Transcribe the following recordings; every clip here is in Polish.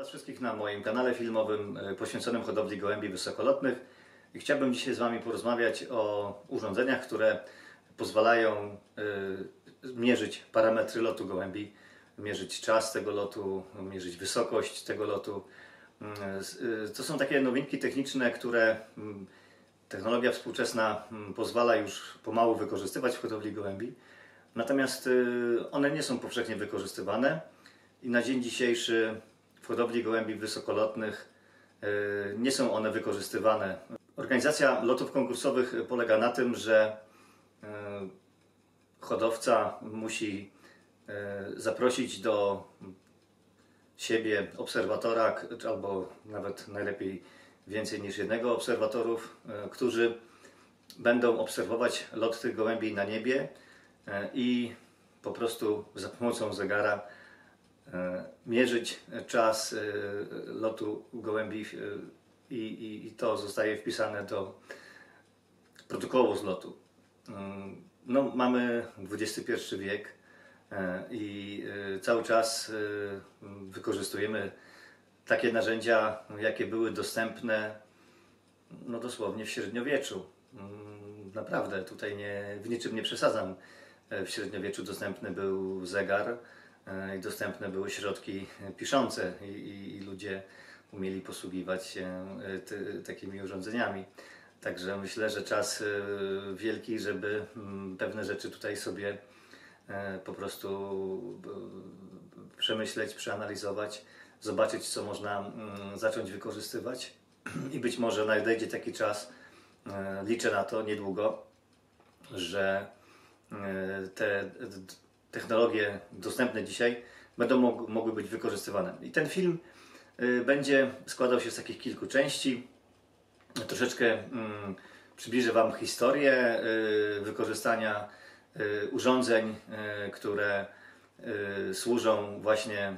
Was wszystkich na moim kanale filmowym poświęconym hodowli gołębi wysokolotnych. I chciałbym dzisiaj z Wami porozmawiać o urządzeniach, które pozwalają mierzyć parametry lotu gołębi, mierzyć czas tego lotu, mierzyć wysokość tego lotu. To są takie nowinki techniczne, które technologia współczesna pozwala już pomału wykorzystywać w hodowli gołębi. Natomiast one nie są powszechnie wykorzystywane i na dzień dzisiejszy w hodowli gołębi wysokolotnych nie są one wykorzystywane. Organizacja lotów konkursowych polega na tym, że hodowca musi zaprosić do siebie obserwatora, albo nawet najlepiej więcej niż jednego obserwatorów, którzy będą obserwować lot tych gołębi na niebie i po prostu za pomocą zegara mierzyć czas lotu gołębi i to zostaje wpisane do protokołu z lotu. No, mamy XXI wiek i cały czas wykorzystujemy takie narzędzia, jakie były dostępne no dosłownie w średniowieczu. Naprawdę, tutaj w niczym nie przesadzam. W średniowieczu dostępny był zegar i dostępne były środki piszące i ludzie umieli posługiwać się takimi urządzeniami. Także myślę, że czas wielki, żeby pewne rzeczy tutaj sobie po prostu przemyśleć, przeanalizować, zobaczyć, co można zacząć wykorzystywać i być może nadejdzie taki czas, liczę na to niedługo, że te technologie dostępne dzisiaj będą mogły być wykorzystywane. I ten film będzie składał się z takich kilku części. Troszeczkę przybliżę Wam historię wykorzystania urządzeń, które służą właśnie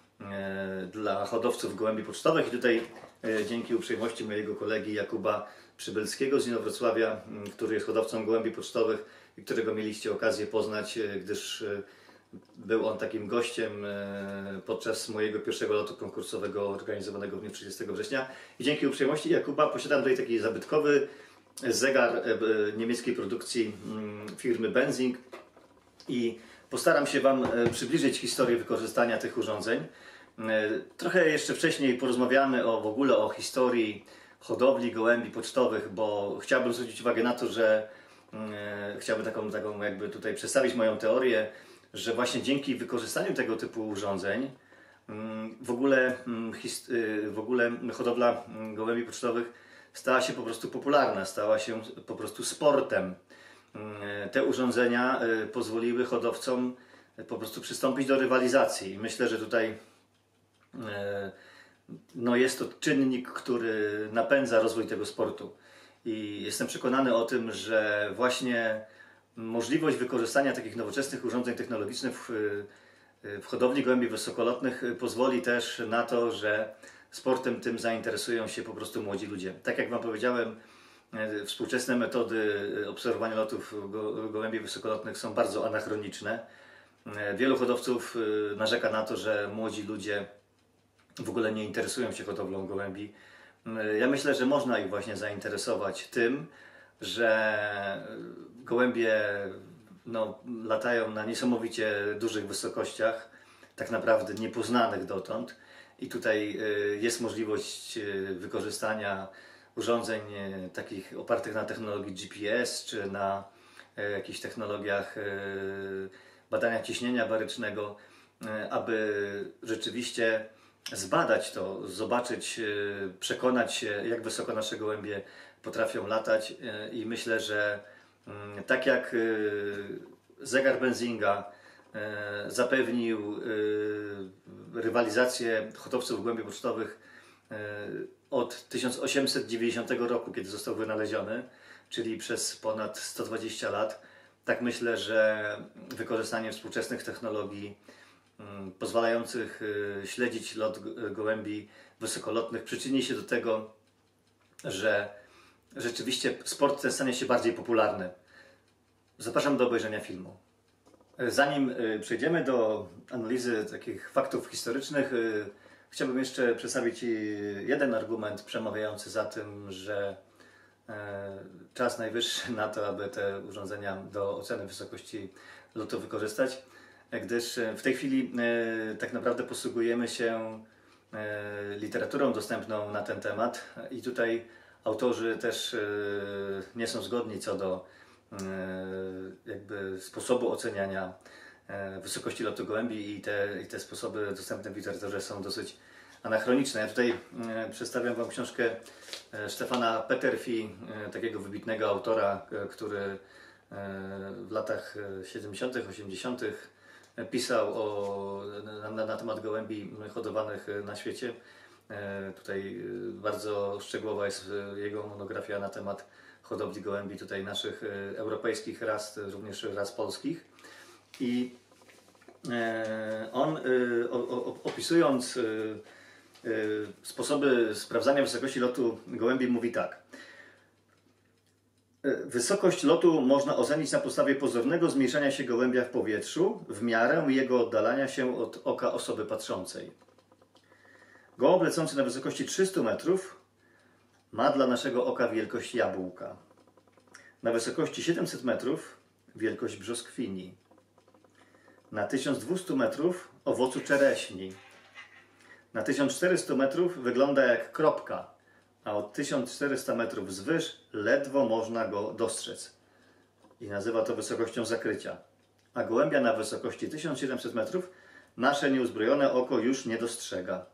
dla hodowców gołębi pocztowych. I tutaj dzięki uprzejmości mojego kolegi Jakuba Przybylskiego z Inowrocławia, który jest hodowcą gołębi pocztowych i którego mieliście okazję poznać, gdyż był on takim gościem podczas mojego pierwszego lotu konkursowego organizowanego w dniu 30 września. I dzięki uprzejmości Jakuba posiadam tutaj taki zabytkowy zegar niemieckiej produkcji firmy Benzing i postaram się Wam przybliżyć historię wykorzystania tych urządzeń. Trochę jeszcze wcześniej porozmawiamy w ogóle o historii hodowli gołębi pocztowych, bo chciałbym zwrócić uwagę na to, że chciałbym taką jakby tutaj przedstawić moją teorię, że właśnie dzięki wykorzystaniu tego typu urządzeń w ogóle hodowla gołębi pocztowych stała się po prostu popularna, stała się po prostu sportem. Te urządzenia pozwoliły hodowcom po prostu przystąpić do rywalizacji. Myślę, że tutaj no jest to czynnik, który napędza rozwój tego sportu. I jestem przekonany o tym, że właśnie możliwość wykorzystania takich nowoczesnych urządzeń technologicznych w hodowli gołębi wysokolotnych pozwoli też na to, że sportem tym zainteresują się po prostu młodzi ludzie. Tak jak Wam powiedziałem, współczesne metody obserwowania lotów gołębi wysokolotnych są bardzo anachroniczne. Wielu hodowców narzeka na to, że młodzi ludzie w ogóle nie interesują się hodowlą gołębi. Ja myślę, że można ich właśnie zainteresować tym, że gołębie latają na niesamowicie dużych wysokościach, tak naprawdę niepoznanych dotąd. I tutaj jest możliwość wykorzystania urządzeń takich opartych na technologii GPS, czy na jakichś technologiach badania ciśnienia barycznego, aby rzeczywiście zbadać to, zobaczyć, przekonać się, jak wysoko nasze gołębie potrafią latać. I myślę, że tak jak zegar Benzinga zapewnił rywalizację hodowców gołębi pocztowych od 1890 roku, kiedy został wynaleziony, czyli przez ponad 120 lat, tak myślę, że wykorzystanie współczesnych technologii pozwalających śledzić lot gołębi wysokolotnych przyczyni się do tego, że rzeczywiście sport ten stanie się bardziej popularny. Zapraszam do obejrzenia filmu. Zanim przejdziemy do analizy takich faktów historycznych, Chciałbym jeszcze przedstawić jeden argument przemawiający za tym, że czas najwyższy na to, aby te urządzenia do oceny wysokości lotu wykorzystać, gdyż w tej chwili tak naprawdę posługujemy się literaturą dostępną na ten temat i tutaj autorzy też nie są zgodni co do jakby sposobu oceniania wysokości lotu gołębi i te sposoby dostępne w literaturze są dosyć anachroniczne. Ja tutaj przedstawiam Wam książkę Stefana Peterfi, takiego wybitnego autora, który w latach 70., 80. pisał na temat gołębi hodowanych na świecie. Tutaj bardzo szczegółowa jest jego monografia na temat hodowli gołębi tutaj naszych europejskich ras, również ras polskich. I on opisując sposoby sprawdzania wysokości lotu gołębi mówi tak. Wysokość lotu można ocenić na podstawie pozornego zmniejszania się gołębia w powietrzu w miarę jego oddalania się od oka osoby patrzącej. Gołąb lecący na wysokości 300 metrów ma dla naszego oka wielkość jabłka. Na wysokości 700 metrów wielkość brzoskwini. Na 1200 metrów owocu czereśni. Na 1400 metrów wygląda jak kropka, a od 1400 metrów wzwyż ledwo można go dostrzec. I nazywa to wysokością zakrycia. A gołębia na wysokości 1700 metrów nasze nieuzbrojone oko już nie dostrzega.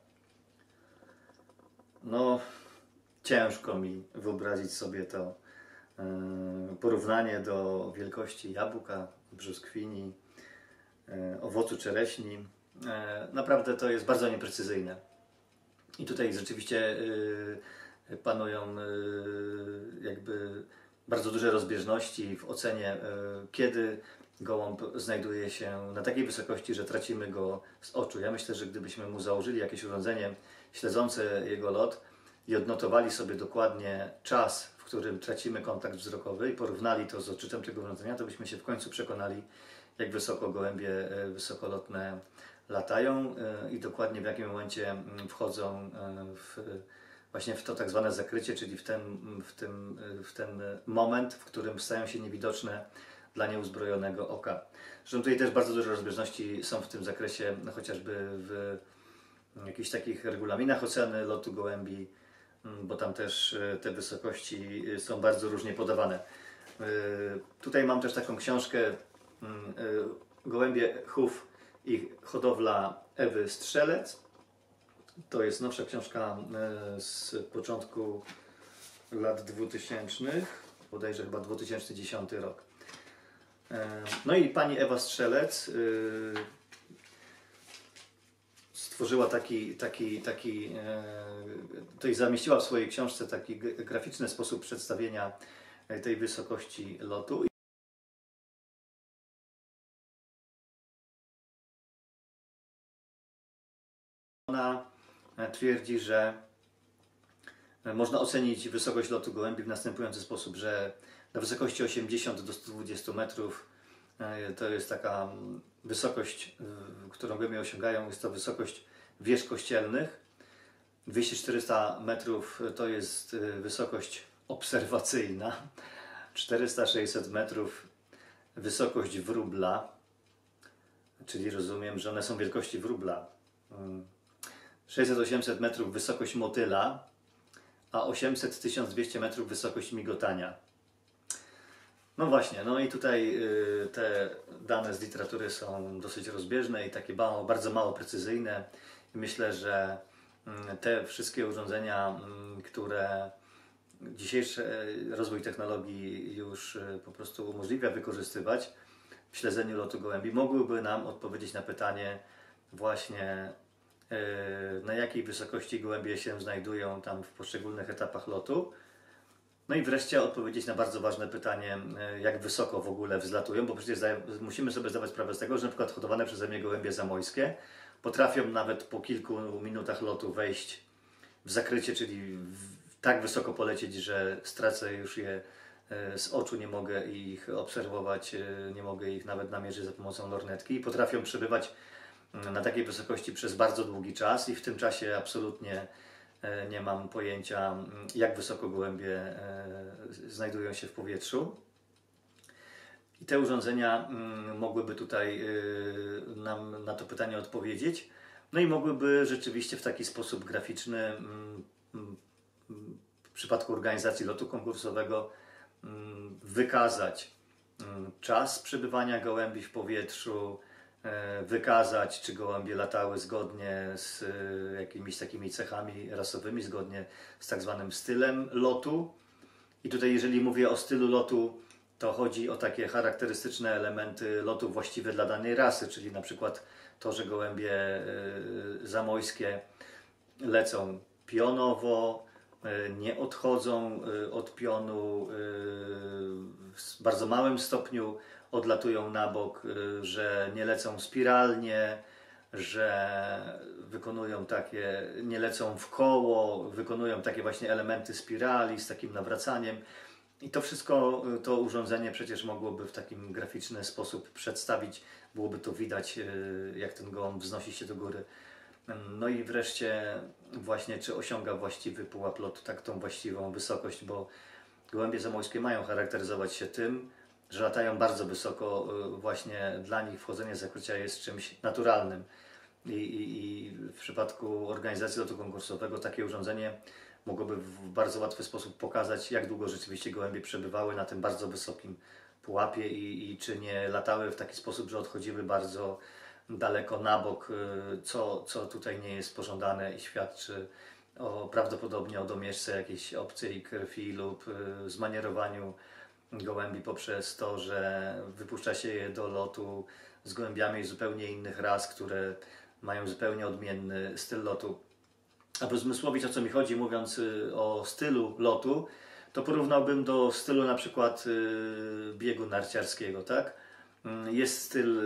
No, ciężko mi wyobrazić sobie to porównanie do wielkości jabłka, brzoskwini, owocu czereśni. Naprawdę to jest bardzo nieprecyzyjne. I tutaj rzeczywiście panują jakby bardzo duże rozbieżności w ocenie, kiedy gołąb znajduje się na takiej wysokości, że tracimy go z oczu. Ja myślę, że gdybyśmy mu założyli jakieś urządzenie śledzące jego lot i odnotowali sobie dokładnie czas, w którym tracimy kontakt wzrokowy i porównali to z odczytem tego urządzenia, to byśmy się w końcu przekonali, jak wysoko gołębie wysokolotne latają i dokładnie w jakim momencie wchodzą właśnie w to tak zwane zakrycie, czyli w ten moment, w którym stają się niewidoczne dla nieuzbrojonego oka. Zresztą tutaj też bardzo duże rozbieżności są w tym zakresie, chociażby w jakichś takich regulaminach oceny lotu gołębi, bo tam też te wysokości są bardzo różnie podawane. Tutaj mam też taką książkę Gołębie chów i hodowla Ewy Strzelec. To jest nowsza książka z początku lat 2000, bodajże chyba 2010 rok. No i pani Ewa Strzelec stworzyła tutaj zamieściła w swojej książce taki graficzny sposób przedstawienia tej wysokości lotu. Ona twierdzi, że można ocenić wysokość lotu gołębi w następujący sposób, że na wysokości 80 do 120 metrów to jest taka wysokość, którą gołębie osiągają, jest to wysokość wież kościelnych. 200-400 metrów to jest wysokość obserwacyjna. 400-600 metrów wysokość wróbla, czyli rozumiem, że one są wielkości wróbla. 600-800 metrów wysokość motyla, a 800-1200 metrów wysokość migotania. No właśnie, no i tutaj te dane z literatury są dosyć rozbieżne i takie bardzo mało precyzyjne. I myślę, że te wszystkie urządzenia, które dzisiejszy rozwój technologii już po prostu umożliwia wykorzystywać w śledzeniu lotu gołębi, mogłyby nam odpowiedzieć na pytanie właśnie, na jakiej wysokości gołębie się znajdują tam w poszczególnych etapach lotu. No i wreszcie odpowiedzieć na bardzo ważne pytanie, jak wysoko w ogóle wzlatują, bo przecież musimy sobie zdawać sprawę z tego, że na przykład hodowane przeze mnie gołębie zamojskie potrafią nawet po kilku minutach lotu wejść w zakrycie, czyli tak wysoko polecieć, że stracę już je z oczu, nie mogę ich obserwować, nie mogę ich nawet namierzyć za pomocą lornetki i potrafią przebywać na takiej wysokości przez bardzo długi czas i w tym czasie absolutnie nie mam pojęcia, jak wysoko gołębie znajdują się w powietrzu. I te urządzenia mogłyby tutaj nam na to pytanie odpowiedzieć. No i mogłyby rzeczywiście w taki sposób graficzny w przypadku organizacji lotu konkursowego wykazać czas przebywania gołębi w powietrzu, wykazać, czy gołębie latały zgodnie z jakimiś takimi cechami rasowymi, zgodnie z tak zwanym stylem lotu. I tutaj, jeżeli mówię o stylu lotu, to chodzi o takie charakterystyczne elementy lotu właściwe dla danej rasy, czyli na przykład to, że gołębie zamojskie lecą pionowo, nie odchodzą od pionu, w bardzo małym stopniu odlatują na bok, że nie lecą spiralnie, że wykonują takie, nie lecą w koło, wykonują takie właśnie elementy spirali z takim nawracaniem. I to wszystko, to urządzenie przecież mogłoby w takim graficzny sposób przedstawić, byłoby to widać, jak ten gołąb wznosi się do góry. No i wreszcie właśnie, czy osiąga właściwy pułap lotu, tak, tą właściwą wysokość, bo gołębie zamojskie mają charakteryzować się tym, że latają bardzo wysoko, właśnie dla nich wchodzenie z zakrycia jest czymś naturalnym. I w przypadku organizacji lotu konkursowego takie urządzenie mogłoby w bardzo łatwy sposób pokazać, jak długo rzeczywiście gołębie przebywały na tym bardzo wysokim pułapie i czy nie latały w taki sposób, że odchodziły bardzo daleko na bok, co tutaj nie jest pożądane i świadczy prawdopodobnie o domieszce jakiejś obcej krwi lub zmanierowaniu gołębi poprzez to, że wypuszcza się je do lotu z gołębiami zupełnie innych ras, które mają zupełnie odmienny styl lotu. Aby uzmysłowić, o co mi chodzi, mówiąc o stylu lotu, to porównałbym do stylu na przykład biegu narciarskiego, tak? Jest styl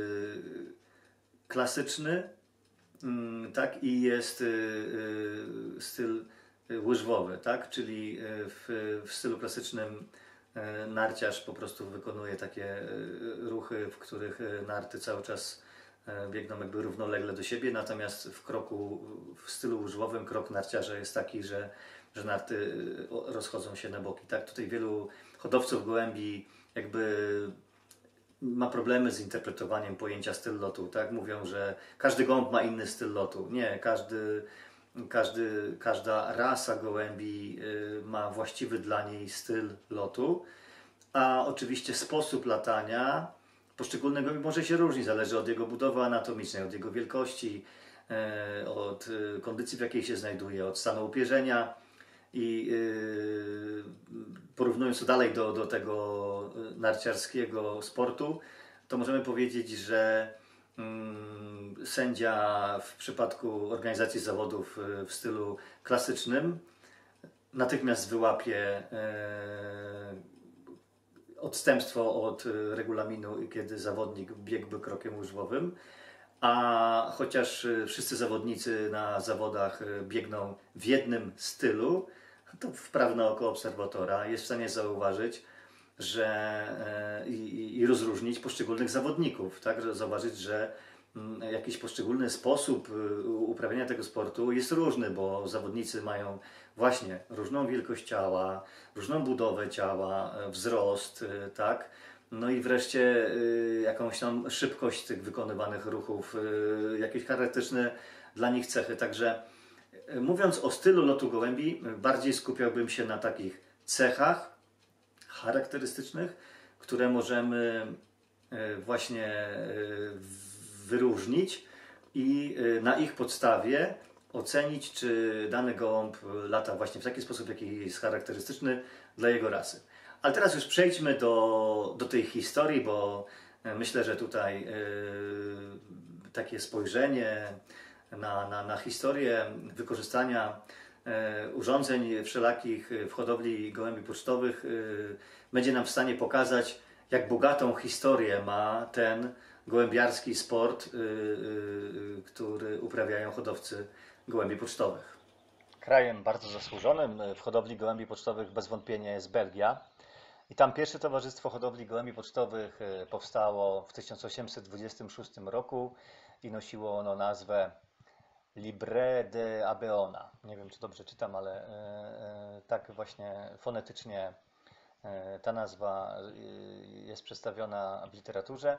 klasyczny, tak? I jest styl łyżwowy, tak? Czyli w stylu klasycznym narciarz po prostu wykonuje takie ruchy, w których narty cały czas biegną jakby równolegle do siebie, natomiast w stylu łyżwowym krok narciarza jest taki, że narty rozchodzą się na boki. Tak? Tutaj wielu hodowców gołębi jakby ma problemy z interpretowaniem pojęcia styl lotu. Tak? Mówią, że każdy gołąb ma inny styl lotu. Nie, każda rasa gołębi ma właściwy dla niej styl lotu, a oczywiście sposób latania poszczególnego może się różnić, zależy od jego budowy anatomicznej, od jego wielkości, od kondycji, w jakiej się znajduje, od stanu upierzenia i porównując to dalej do tego narciarskiego sportu, to możemy powiedzieć, że sędzia w przypadku organizacji zawodów w stylu klasycznym natychmiast wyłapie odstępstwo od regulaminu, kiedy zawodnik biegłby krokiem łyżwowym, a chociaż wszyscy zawodnicy na zawodach biegną w jednym stylu, to wprawne oko obserwatora jest w stanie zauważyć, że i rozróżnić poszczególnych zawodników, tak? Zauważyć, że jakiś poszczególny sposób uprawiania tego sportu jest różny, bo zawodnicy mają właśnie różną wielkość ciała, różną budowę ciała, wzrost, tak? No i wreszcie jakąś tam szybkość tych wykonywanych ruchów, jakieś charakterystyczne dla nich cechy. Także mówiąc o stylu lotu gołębi, bardziej skupiałbym się na takich cechach charakterystycznych, które możemy właśnie wyróżnić i na ich podstawie ocenić, czy dany gołąb lata właśnie w taki sposób, jaki jest charakterystyczny dla jego rasy. Ale teraz już przejdźmy do tej historii, bo myślę, że tutaj takie spojrzenie na historię wykorzystania urządzeń wszelakich w hodowli gołębi pocztowych będzie nam w stanie pokazać, jak bogatą historię ma ten gołębiarski sport, który uprawiają hodowcy gołębi pocztowych. Krajem bardzo zasłużonym w hodowli gołębi pocztowych bez wątpienia jest Belgia. I tam pierwsze Towarzystwo Hodowli Gołębi Pocztowych powstało w 1826 roku i nosiło ono nazwę Libre de Abeona. Nie wiem, czy dobrze czytam, ale tak właśnie fonetycznie ta nazwa jest przedstawiona w literaturze.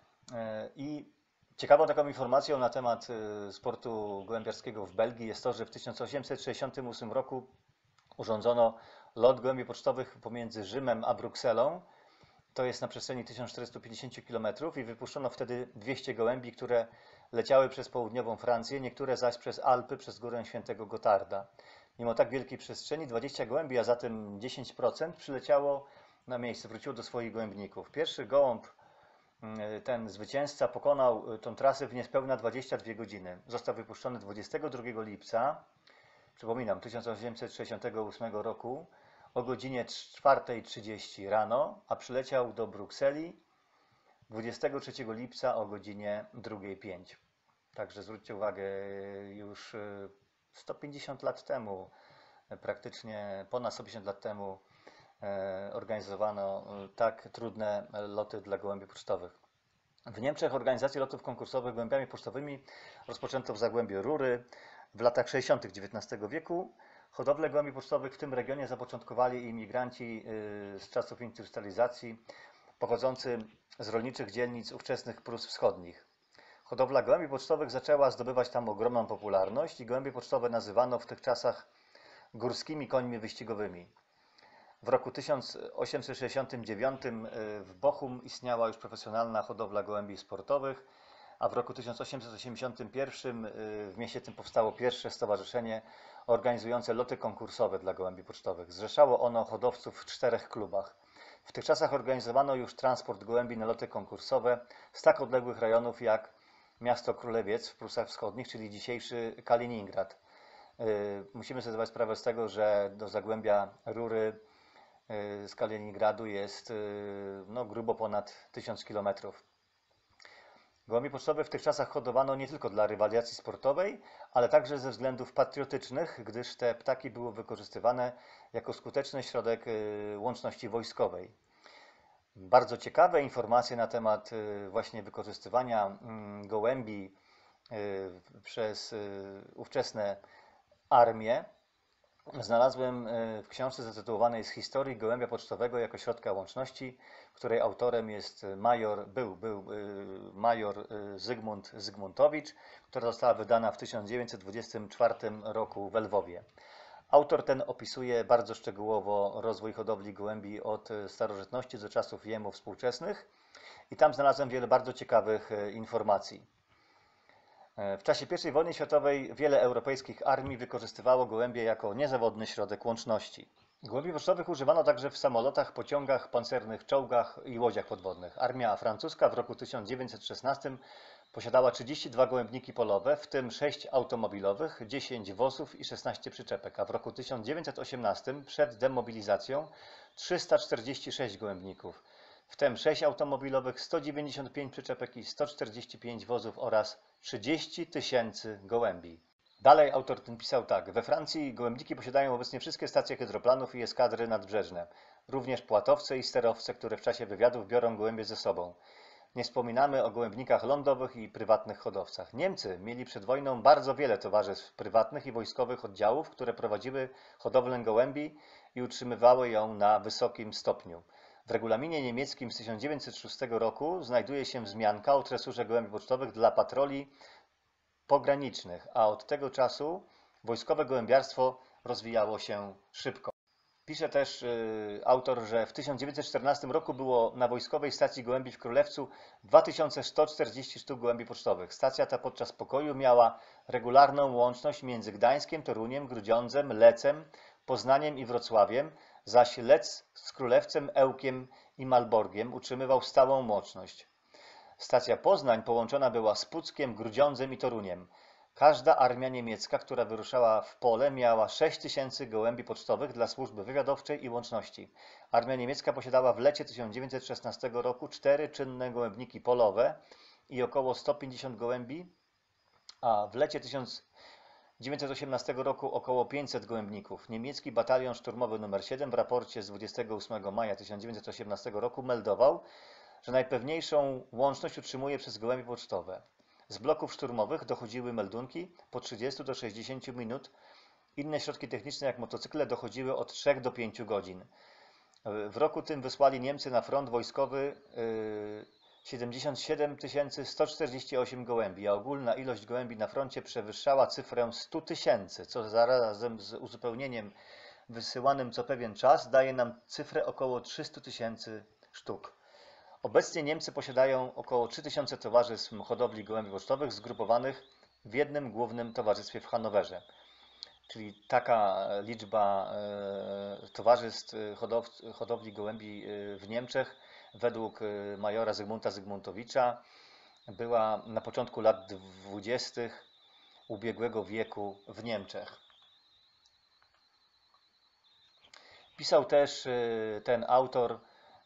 I ciekawą taką informacją na temat sportu gołębiarskiego w Belgii jest to, że w 1868 roku urządzono lot gołębi pocztowych pomiędzy Rzymem a Brukselą. To jest na przestrzeni 1450 km i wypuszczono wtedy 200 gołębi, które leciały przez południową Francję, niektóre zaś przez Alpy, przez górę Świętego Gotarda. Mimo tak wielkiej przestrzeni 20 gołębi, a zatem 10% przyleciało na miejsce, wróciło do swoich gołębników. Pierwszy gołąb, ten zwycięzca, pokonał tę trasę w niespełna 22 godziny. Został wypuszczony 22 lipca, przypominam, 1868 roku o godzinie 4:30 rano, a przyleciał do Brukseli 23 lipca o godzinie 2:05. Także zwróćcie uwagę, już 150 lat temu, praktycznie ponad 150 lat temu organizowano tak trudne loty dla gołębi pocztowych. W Niemczech organizację lotów konkursowych gołębiami pocztowymi rozpoczęto w Zagłębiu Rury w latach 60. XIX wieku. Hodowlę gołębi pocztowych w tym regionie zapoczątkowali imigranci z czasów industrializacji pochodzący z rolniczych dzielnic ówczesnych Prus Wschodnich. Hodowla gołębi pocztowych zaczęła zdobywać tam ogromną popularność i gołębie pocztowe nazywano w tych czasach górskimi końmi wyścigowymi. W roku 1869 w Bochum istniała już profesjonalna hodowla gołębi sportowych, a w roku 1881 w mieście tym powstało pierwsze stowarzyszenie organizujące loty konkursowe dla gołębi pocztowych. Zrzeszało ono hodowców w 4 klubach. W tych czasach organizowano już transport gołębi na loty konkursowe z tak odległych rejonów jak miasto Królewiec w Prusach Wschodnich, czyli dzisiejszy Kaliningrad. Musimy sobie zdawać sprawę z tego, że do Zagłębia Rury z Kaliningradu jest grubo ponad 1000 km. Gołębie pocztowe w tych czasach hodowano nie tylko dla rywalizacji sportowej, ale także ze względów patriotycznych, gdyż te ptaki były wykorzystywane jako skuteczny środek łączności wojskowej. Bardzo ciekawe informacje na temat właśnie wykorzystywania gołębi przez ujówczesne armie znalazłem w książce zatytułowanej Z historii gołębia pocztowego jako środka łączności, której autorem jest był major Zygmunt Zygmuntowicz, która została wydana w 1924 roku w Lwowie. Autor ten opisuje bardzo szczegółowo rozwój hodowli gołębi od starożytności do czasów jemu współczesnych i tam znalazłem wiele bardzo ciekawych informacji. W czasie I wojny światowej wiele europejskich armii wykorzystywało gołębie jako niezawodny środek łączności. Gołębi pocztowych używano także w samolotach, pociągach, pancernych czołgach i łodziach podwodnych. Armia francuska w roku 1916 posiadała 32 gołębniki polowe, w tym 6 automobilowych, 10 wozów i 16 przyczepek, a w roku 1918 przed demobilizacją 346 gołębników, w tym 6 automobilowych, 195 przyczepek i 145 wozów oraz 30 000 gołębi. Dalej autor ten pisał tak. We Francji gołębniki posiadają obecnie wszystkie stacje hydroplanów i eskadry nadbrzeżne, również płatowce i sterowce, które w czasie wywiadów biorą gołębie ze sobą. Nie wspominamy o gołębnikach lądowych i prywatnych hodowcach. Niemcy mieli przed wojną bardzo wiele towarzystw prywatnych i wojskowych oddziałów, które prowadziły hodowlę gołębi i utrzymywały ją na wysokim stopniu. W regulaminie niemieckim z 1906 roku znajduje się wzmianka o tresurze gołębi pocztowych dla patroli pogranicznych, a od tego czasu wojskowe gołębiarstwo rozwijało się szybko. Pisze też autor, że w 1914 roku było na wojskowej stacji gołębi w Królewcu 2140 sztuk gołębi pocztowych. Stacja ta podczas pokoju miała regularną łączność między Gdańskiem, Toruniem, Grudziądzem, Lecem, Poznaniem i Wrocławiem, zaś Lec z Królewcem, Ełkiem i Malborgiem utrzymywał stałą łączność. Stacja Poznań połączona była z Puckiem, Grudziądzem i Toruniem. Każda armia niemiecka, która wyruszała w pole, miała 6000 gołębi pocztowych dla służby wywiadowczej i łączności. Armia niemiecka posiadała w lecie 1916 roku 4 czynne gołębniki polowe i około 150 gołębi, a w lecie 1918 roku około 500 gołębników. Niemiecki batalion szturmowy nr 7 w raporcie z 28 maja 1918 roku meldował, że najpewniejszą łączność utrzymuje przez gołębie pocztowe. Z bloków szturmowych dochodziły meldunki po 30 do 60 minut. Inne środki techniczne jak motocykle dochodziły od 3 do 5 godzin. W roku tym wysłali Niemcy na front wojskowy 77 148 gołębi, a ogólna ilość gołębi na froncie przewyższała cyfrę 100 000, co zarazem z uzupełnieniem wysyłanym co pewien czas daje nam cyfrę około 300 000 sztuk. Obecnie Niemcy posiadają około 3000 towarzystw hodowli gołębi pocztowych zgrupowanych w jednym głównym towarzystwie w Hanowerze. Czyli taka liczba towarzystw hodowli gołębi w Niemczech według majora Zygmunta Zygmuntowicza była na początku lat 20. ubiegłego wieku w Niemczech. Pisał też ten autor,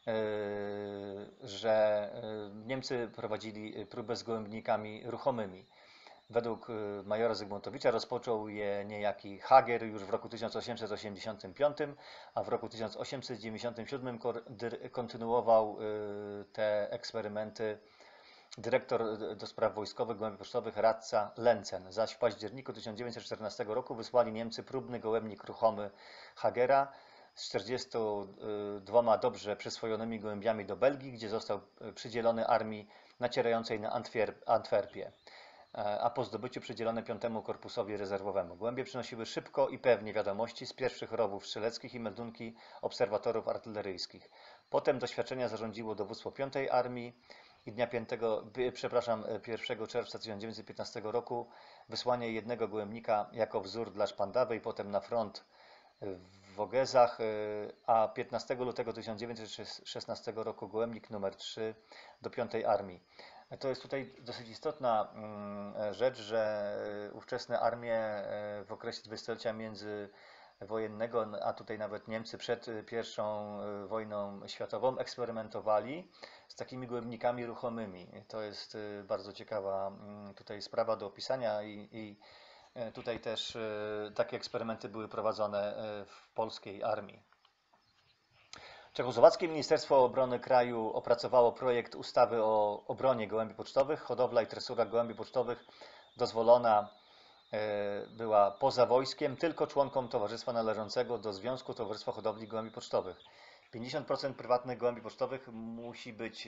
że Niemcy prowadzili próbę z gołębnikami ruchomymi. Według majora Zygmuntowicza rozpoczął je niejaki Hager już w roku 1885, a w roku 1897 kontynuował te eksperymenty dyrektor do spraw wojskowych gołębi pocztowych radca Lenzen. Zaś w październiku 1914 roku wysłali Niemcy próbny gołębnik ruchomy Hagera z 42 dobrze przyswojonymi gołębiami do Belgii, gdzie został przydzielony armii nacierającej na Antwerpię, a po zdobyciu przydzielone 5. Korpusowi Rezerwowemu. Gołębie przynosiły szybko i pewnie wiadomości z pierwszych rowów strzeleckich i meldunki obserwatorów artyleryjskich. Potem doświadczenia zarządziło dowództwo 5. Armii i dnia 1 czerwca 1915 roku wysłanie jednego gołębnika jako wzór dla Szpandawy i potem na front w Wogezach, a 15 lutego 1916 roku gołębnik numer 3 do 5. Armii. To jest tutaj dosyć istotna rzecz, że ówczesne armie w okresie dwudziestolecia międzywojennego, a tutaj nawet Niemcy przed I wojną światową eksperymentowali z takimi gołębnikami ruchomymi. To jest bardzo ciekawa tutaj sprawa do opisania i tutaj też takie eksperymenty były prowadzone w polskiej armii. Czechosłowackie Ministerstwo Obrony Kraju opracowało projekt ustawy o obronie gołębi pocztowych. Hodowla i tresura gołębi pocztowych dozwolona była poza wojskiem tylko członkom towarzystwa należącego do Związku Towarzystwa Hodowli Gołębi Pocztowych. 50% prywatnych gołębi pocztowych musi być,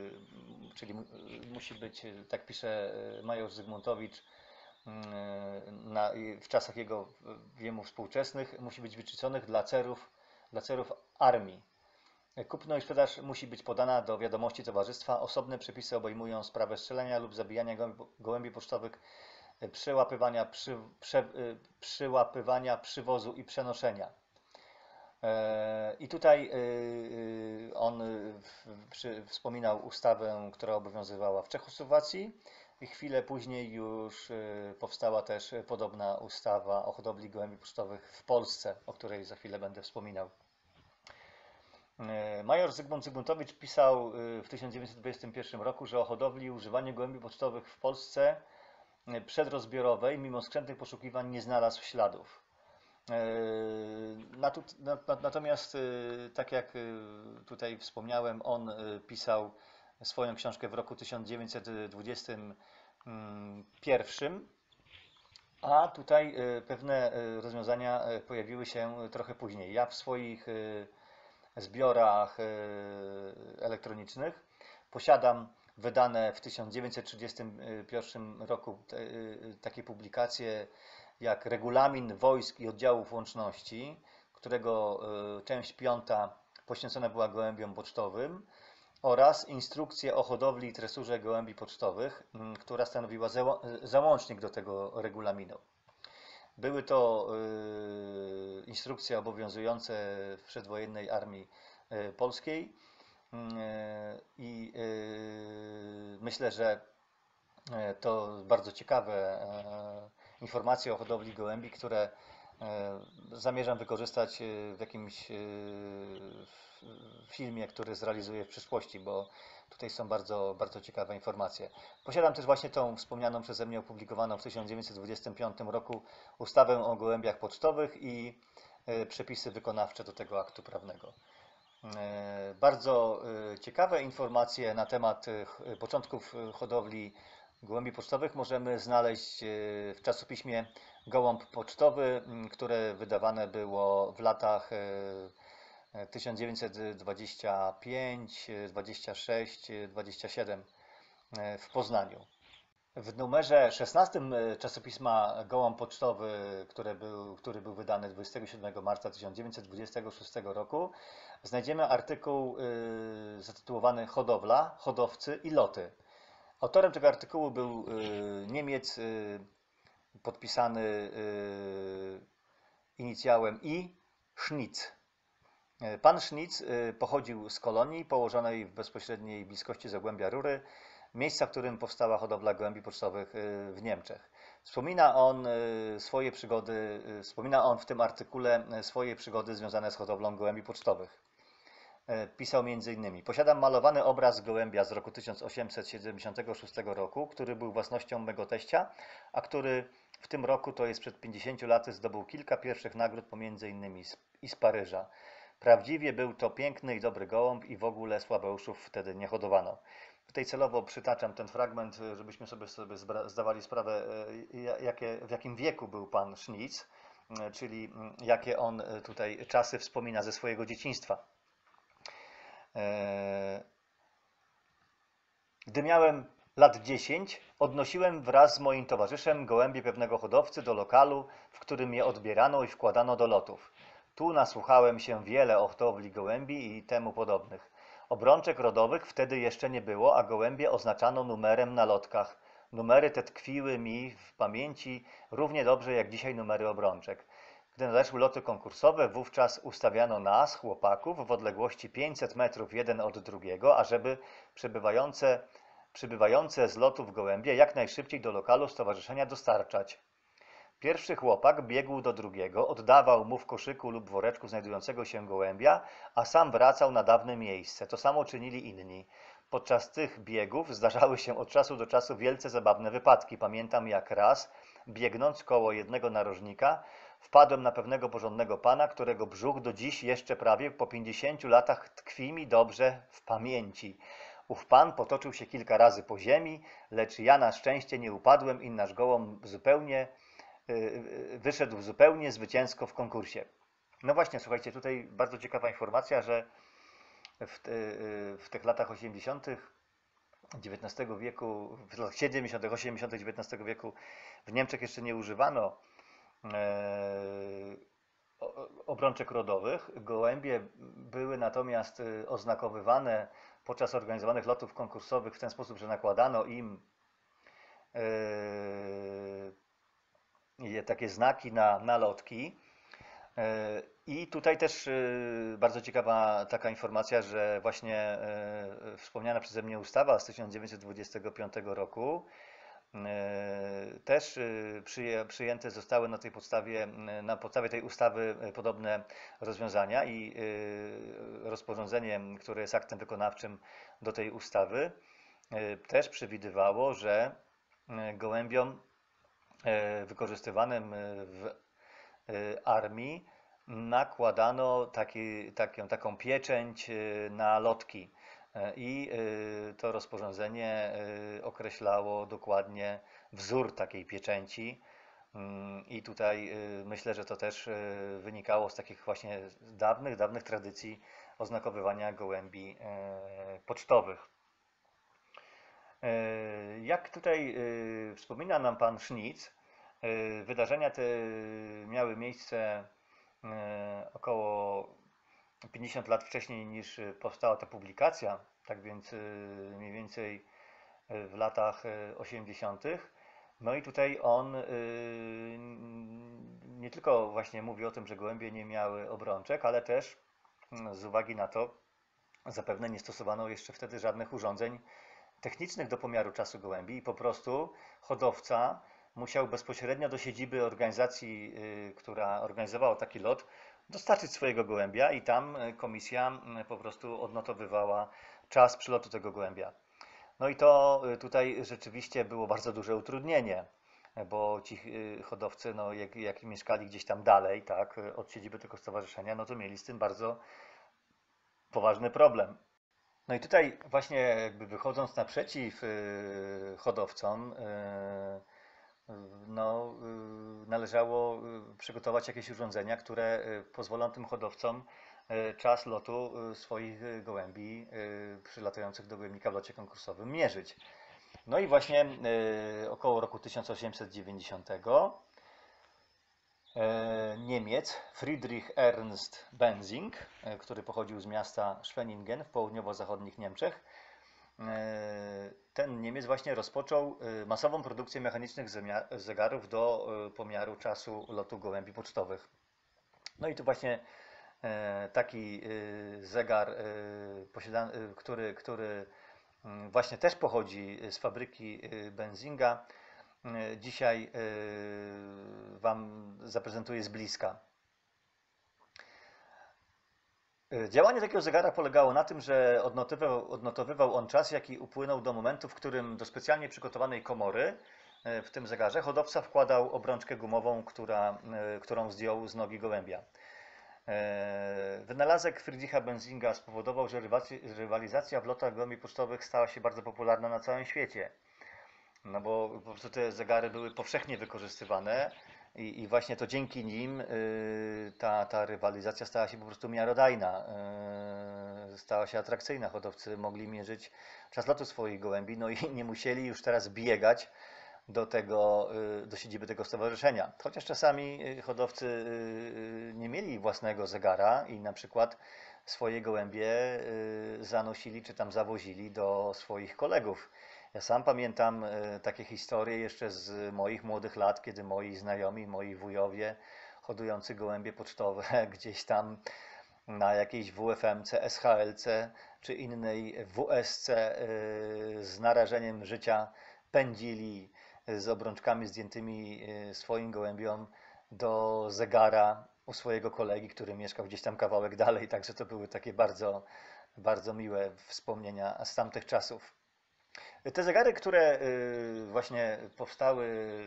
tak pisze major Zygmuntowicz, w czasach jego jemu współczesnych, musi być wyczyszczonych dla celów armii. Kupno i sprzedaż musi być podana do wiadomości towarzystwa. Osobne przepisy obejmują sprawę strzelania lub zabijania gołębi pocztowych, przyłapywania, przywozu i przenoszenia. I tutaj on wspominał ustawę, która obowiązywała w Czechosłowacji. I chwilę później już powstała też podobna ustawa o hodowli gołębi pocztowych w Polsce, o której za chwilę będę wspominał. Major Zygmunt Zygmuntowicz pisał w 1921 roku, że o hodowli i używaniu gołębi pocztowych w Polsce przedrozbiorowej, mimo skrzętnych poszukiwań, nie znalazł śladów. Natomiast, tak jak tutaj wspomniałem, on pisał swoją książkę w roku 1921, a tutaj pewne rozwiązania pojawiły się trochę później. Ja w swoich zbiorach elektronicznych posiadam wydane w 1931 roku takie publikacje jak Regulamin Wojsk i Oddziałów Łączności, którego część 5 poświęcona była gołębiom pocztowym, oraz Instrukcja o hodowli i tresurze gołębi pocztowych, która stanowiła załącznik do tego regulaminu. Były to instrukcje obowiązujące w przedwojennej armii polskiej i myślę, że to bardzo ciekawe informacje o hodowli gołębi, które zamierzam wykorzystać w jakimś filmie, który zrealizuję w przyszłości, bo tutaj są bardzo, bardzo ciekawe informacje. Posiadam też właśnie tą wspomnianą przeze mnie opublikowaną w 1925 roku ustawę o gołębiach pocztowych i przepisy wykonawcze do tego aktu prawnego. Bardzo ciekawe informacje na temat początków hodowli gołębi pocztowych możemy znaleźć w czasopiśmie Gołąb Pocztowy, które wydawane było w latach 1925, 26, 27 w Poznaniu. W numerze 16 czasopisma Gołąb Pocztowy, który był wydany 27 marca 1926 roku, znajdziemy artykuł zatytułowany Hodowla, hodowcy i loty. Autorem tego artykułu był Niemiec podpisany inicjałem I. Schnitz. Pan Schnitz pochodził z Kolonii położonej w bezpośredniej bliskości Zagłębia Rury, miejsca, w którym powstała hodowla gołębi pocztowych w Niemczech. Wspomina on w tym artykule swoje przygody związane z hodowlą gołębi pocztowych. Pisał m.in. Posiadam malowany obraz gołębia z roku 1876 roku, który był własnością mego teścia, a który w tym roku, to jest przed 50 laty, zdobył kilka pierwszych nagród, pomiędzy innymi i z Paryża. Prawdziwie był to piękny i dobry gołąb i w ogóle słabeuszów wtedy nie hodowano. Tutaj celowo przytaczam ten fragment, żebyśmy sobie zdawali sprawę, w jakim wieku był pan Schnitz, czyli jakie on tutaj czasy wspomina ze swojego dzieciństwa. Gdy miałem lat 10, odnosiłem wraz z moim towarzyszem gołębie pewnego hodowcy do lokalu, w którym je odbierano i wkładano do lotów. Tu nasłuchałem się wiele o hodowli gołębi i temu podobnych. Obrączek rodowych wtedy jeszcze nie było, a gołębie oznaczano numerem na lotkach. Numery te tkwiły mi w pamięci równie dobrze jak dzisiaj numery obrączek. Gdy nadeszły loty konkursowe, wówczas ustawiano nas, chłopaków, w odległości 500 metrów jeden od drugiego, ażeby przybywające z lotów gołębie jak najszybciej do lokalu stowarzyszenia dostarczać. Pierwszy chłopak biegł do drugiego, oddawał mu w koszyku lub woreczku znajdującego się gołębia, a sam wracał na dawne miejsce. To samo czynili inni. Podczas tych biegów zdarzały się od czasu do czasu wielce zabawne wypadki. Pamiętam, jak raz, biegnąc koło jednego narożnika, wpadłem na pewnego porządnego pana, którego brzuch do dziś jeszcze prawie po 50 latach tkwi mi dobrze w pamięci. Ów pan potoczył się kilka razy po ziemi, lecz ja na szczęście nie upadłem i nasz gołąb wyszedł zupełnie zwycięsko w konkursie. No właśnie, słuchajcie, tutaj bardzo ciekawa informacja, że w tych latach 80. XIX wieku, w latach 70., 80., XIX wieku w Niemczech jeszcze nie używano obrączek rodowych. Gołębie były natomiast oznakowywane podczas organizowanych lotów konkursowych w ten sposób, że nakładano im takie znaki na lotki. I tutaj też bardzo ciekawa taka informacja, że właśnie wspomniana przeze mnie ustawa z 1925 roku też przyjęte zostały na podstawie tej ustawy podobne rozwiązania i rozporządzenie, które jest aktem wykonawczym do tej ustawy, też przewidywało, że gołębiom wykorzystywanym w armii nakładano taką pieczęć na lotki i to rozporządzenie określało dokładnie wzór takiej pieczęci i tutaj myślę, że to też wynikało z takich właśnie dawnych tradycji oznakowywania gołębi pocztowych. Jak tutaj wspomina nam pan Schnitz, wydarzenia te miały miejsce około 50 lat wcześniej niż powstała ta publikacja, tak więc mniej więcej w latach 80. No i tutaj on nie tylko właśnie mówi o tym, że gołębie nie miały obrączek, ale też z uwagi na to zapewne nie stosowano jeszcze wtedy żadnych urządzeń technicznych do pomiaru czasu gołębi i po prostu hodowca musiał bezpośrednio do siedziby organizacji, która organizowała taki lot, dostarczyć swojego gołębia i tam komisja po prostu odnotowywała czas przylotu tego gołębia. No i to tutaj rzeczywiście było bardzo duże utrudnienie, bo ci hodowcy, no jak mieszkali gdzieś tam dalej, tak, od siedziby tego stowarzyszenia, no to mieli z tym bardzo poważny problem. No i tutaj właśnie jakby wychodząc naprzeciw hodowcom, no, należało przygotować jakieś urządzenia, które pozwolą tym hodowcom czas lotu swoich gołębi przylatujących do gołębnika w locie konkursowym mierzyć. No i właśnie około roku 1890 Niemiec Friedrich Ernst Benzing, który pochodził z miasta Schwenningen w południowo-zachodnich Niemczech, ten Niemiec właśnie rozpoczął masową produkcję mechanicznych zegarów do pomiaru czasu lotu gołębi pocztowych. No i tu właśnie taki zegar, który właśnie też pochodzi z fabryki Benzinga, dzisiaj Wam zaprezentuję z bliska. Działanie takiego zegara polegało na tym, że odnotowywał on czas, jaki upłynął do momentu, w którym do specjalnie przygotowanej komory w tym zegarze hodowca wkładał obrączkę gumową, którą zdjął z nogi gołębia. Wynalazek Friedricha Benzinga spowodował, że rywalizacja w lotach gołębi pocztowych stała się bardzo popularna na całym świecie. No bo po prostu te zegary były powszechnie wykorzystywane i właśnie to dzięki nim ta rywalizacja stała się po prostu miarodajna, stała się atrakcyjna. Hodowcy mogli mierzyć czas lotu swoich gołębi, no i nie musieli już teraz biegać do siedziby tego stowarzyszenia. Chociaż czasami hodowcy nie mieli własnego zegara i na przykład swoje gołębie zanosili czy tam zawozili do swoich kolegów. Ja sam pamiętam takie historie jeszcze z moich młodych lat, kiedy moi znajomi, moi wujowie hodujący gołębie pocztowe gdzieś tam na jakiejś WFM-ce, SHL-ce czy innej WS-ce z narażeniem życia pędzili z obrączkami zdjętymi swoim gołębiom do zegara u swojego kolegi, który mieszkał gdzieś tam kawałek dalej. Także to były takie bardzo, bardzo miłe wspomnienia z tamtych czasów. Te zegary, które właśnie powstały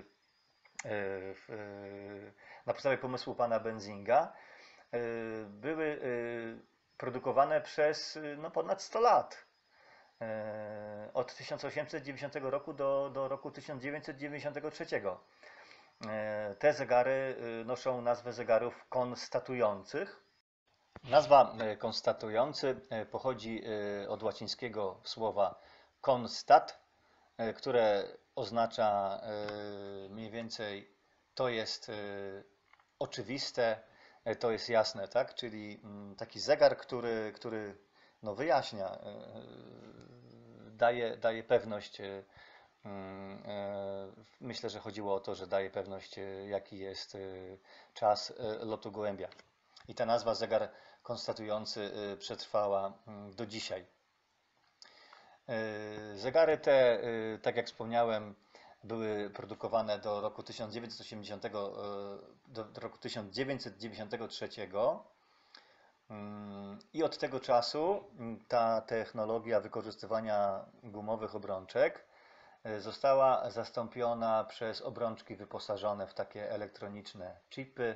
na podstawie pomysłu pana Benzinga, były produkowane przez no, ponad 100 lat. Od 1890 roku do roku 1993. Te zegary noszą nazwę zegarów konstatujących. Nazwa konstatujący pochodzi od łacińskiego słowa constat, które oznacza mniej więcej to jest oczywiste, to jest jasne, tak? Czyli taki zegar, który no wyjaśnia, daje pewność. Myślę, że chodziło o to, że daje pewność, jaki jest czas lotu gołębia. I ta nazwa zegar konstatujący przetrwała do dzisiaj. Zegary te, tak jak wspomniałem, były produkowane do roku 1980, do roku 1993 i od tego czasu ta technologia wykorzystywania gumowych obrączek została zastąpiona przez obrączki wyposażone w takie elektroniczne chipy,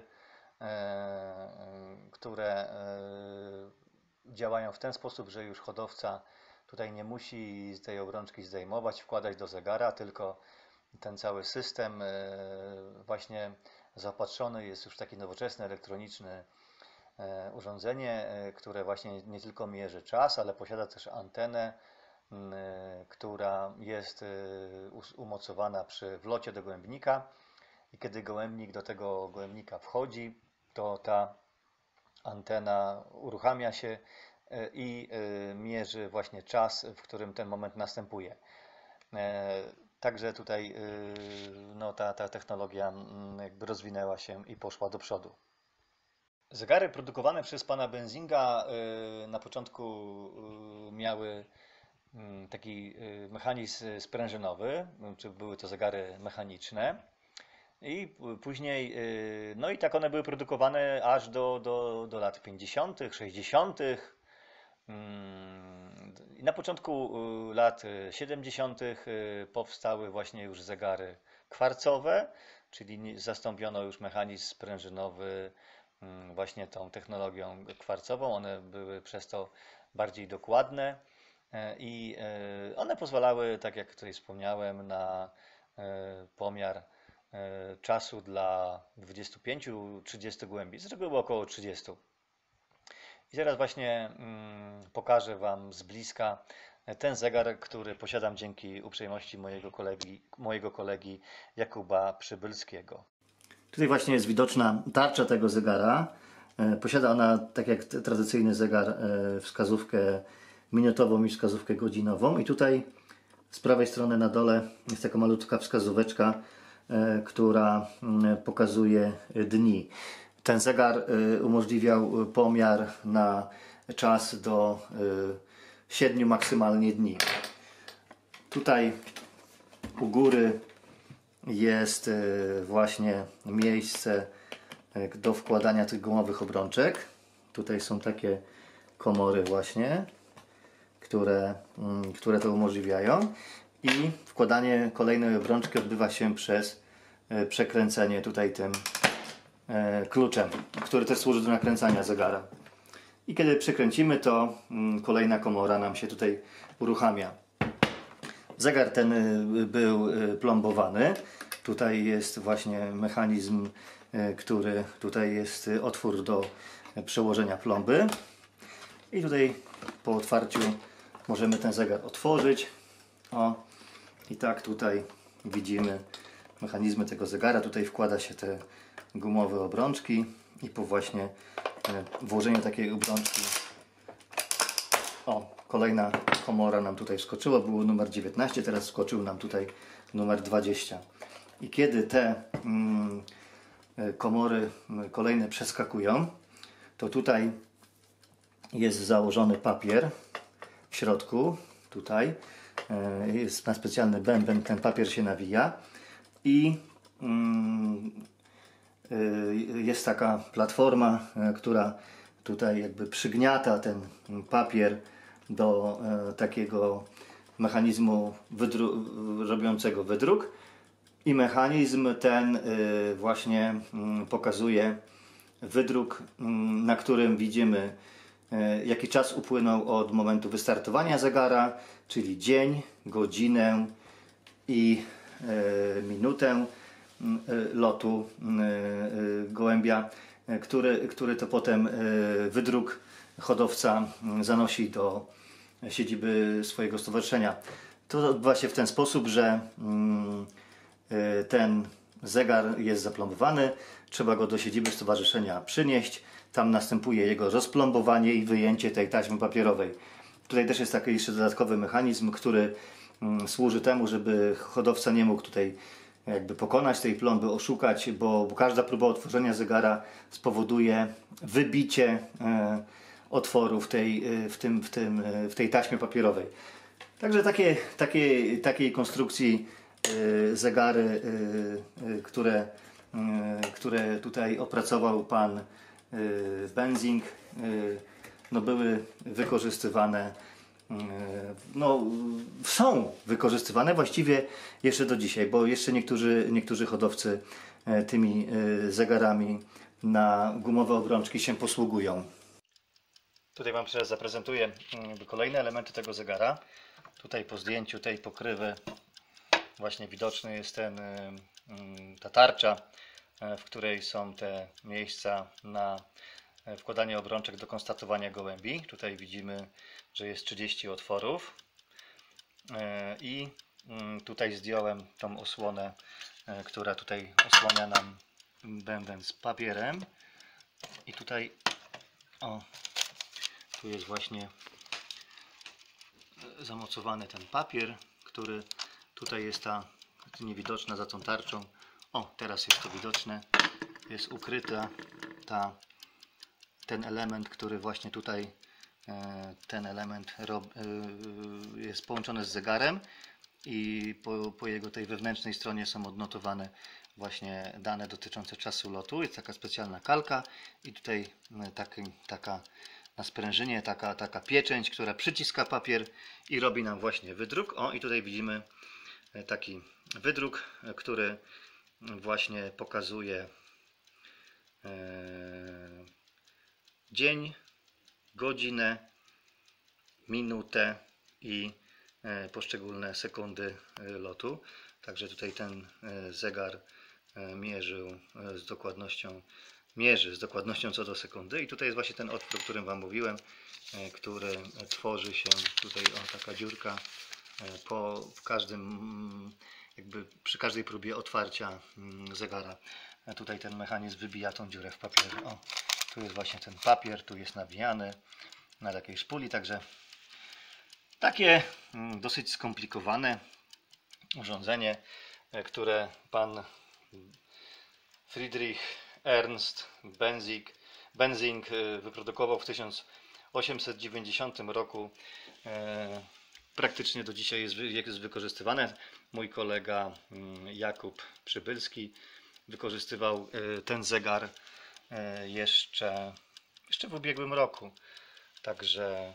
które działają w ten sposób, że już hodowca tutaj nie musi z tej obrączki zdejmować, wkładać do zegara, tylko ten cały system właśnie zaopatrzony jest już w takie nowoczesne elektroniczne urządzenie, które właśnie nie tylko mierzy czas, ale posiada też antenę, która jest umocowana przy wlocie do gołębnika i kiedy gołębnik do tego gołębnika wchodzi, to ta antena uruchamia się i mierzy właśnie czas, w którym ten moment następuje. Także tutaj no, ta technologia jakby rozwinęła się i poszła do przodu. Zegary produkowane przez pana Benzinga na początku miały taki mechanizm sprężynowy, czy były to zegary mechaniczne. I później, no i tak one były produkowane aż do lat 50., 60. I na początku lat 70. powstały właśnie już zegary kwarcowe, czyli zastąpiono już mechanizm sprężynowy właśnie tą technologią kwarcową. One były przez to bardziej dokładne i one pozwalały, tak jak tutaj wspomniałem, na pomiar czasu dla 25-30 głębi, z reguły około 30. I teraz właśnie pokażę Wam z bliska ten zegar, który posiadam dzięki uprzejmości mojego kolegi Jakuba Przybylskiego. Tutaj właśnie jest widoczna tarcza tego zegara. Posiada ona, tak jak tradycyjny zegar, wskazówkę minutową i wskazówkę godzinową. I tutaj z prawej strony na dole jest taka malutka wskazóweczka, która pokazuje dni. Ten zegar umożliwiał pomiar na czas do 7 maksymalnie dni. Tutaj u góry jest właśnie miejsce do wkładania tych gumowych obrączek. Tutaj są takie komory właśnie, które to umożliwiają. I wkładanie kolejnej obrączki odbywa się przez przekręcenie tutaj tym kluczem, który też służy do nakręcania zegara. I kiedy przekręcimy, to kolejna komora nam się tutaj uruchamia. Zegar ten był plombowany. Tutaj jest właśnie mechanizm, tutaj jest otwór do przełożenia plomby. I tutaj po otwarciu możemy ten zegar otworzyć. O, i tak tutaj widzimy mechanizmy tego zegara. Tutaj wkłada się te gumowe obrączki i po właśnie włożeniu takiej obrączki, o, kolejna komora nam tutaj wskoczyła, był numer 19, teraz wskoczył nam tutaj numer 20. I kiedy te komory kolejne przeskakują, to tutaj jest założony papier w środku, tutaj jest na specjalny bęben, ten papier się nawija i jest taka platforma, która tutaj jakby przygniata ten papier do takiego mechanizmu robiącego wydruk i mechanizm ten właśnie pokazuje wydruk, na którym widzimy jaki czas upłynął od momentu wystartowania zegara, czyli dzień, godzinę i minutę lotu gołębia, który to potem wydruk hodowca zanosi do siedziby swojego stowarzyszenia. To odbywa się w ten sposób, że ten zegar jest zaplombowany, trzeba go do siedziby stowarzyszenia przynieść, tam następuje jego rozplombowanie i wyjęcie tej taśmy papierowej. Tutaj też jest taki jeszcze dodatkowy mechanizm, który służy temu, żeby hodowca nie mógł tutaj jakby pokonać tej plomby, oszukać, bo każda próba otworzenia zegara spowoduje wybicie otworu w tej taśmie papierowej. Także takiej konstrukcji zegary, które tutaj opracował pan Benzing, no były wykorzystywane, no, są wykorzystywane właściwie jeszcze do dzisiaj, bo jeszcze niektórzy hodowcy tymi zegarami na gumowe obrączki się posługują. Tutaj Wam teraz zaprezentuję kolejne elementy tego zegara. Tutaj po zdjęciu tej pokrywy właśnie widoczny jest ta tarcza, w której są te miejsca na wkładanie obrączek do konstatowania gołębi. Tutaj widzimy, że jest 30 otworów i tutaj zdjąłem tą osłonę, która tutaj osłania nam bęben z papierem i tutaj, o, tu jest właśnie zamocowany ten papier, który tutaj jest niewidoczna za tą tarczą. O, teraz jest to widoczne. Jest ukryta ten element, który właśnie tutaj, ten element jest połączony z zegarem i po jego tej wewnętrznej stronie są odnotowane właśnie dane dotyczące czasu lotu. Jest taka specjalna kalka i tutaj taka na sprężynie taka pieczęć, która przyciska papier i robi nam właśnie wydruk. O, i tutaj widzimy taki wydruk, który właśnie pokazuje dzień, godzinę, minutę i poszczególne sekundy lotu. Także tutaj ten zegar mierzy z dokładnością co do sekundy. I tutaj jest właśnie ten otwór, o którym Wam mówiłem, który tworzy się tutaj, taka dziurka przy każdej próbie otwarcia zegara. Tutaj ten mechanizm wybija tą dziurę w papierze. O, tu jest właśnie ten papier, tu jest nawijany na takiej szpuli, także takie dosyć skomplikowane urządzenie, które pan Friedrich Ernst Benzing wyprodukował w 1890 roku. Praktycznie do dzisiaj jest wykorzystywane. Mój kolega Jakub Przybylski wykorzystywał ten zegar jeszcze w ubiegłym roku, także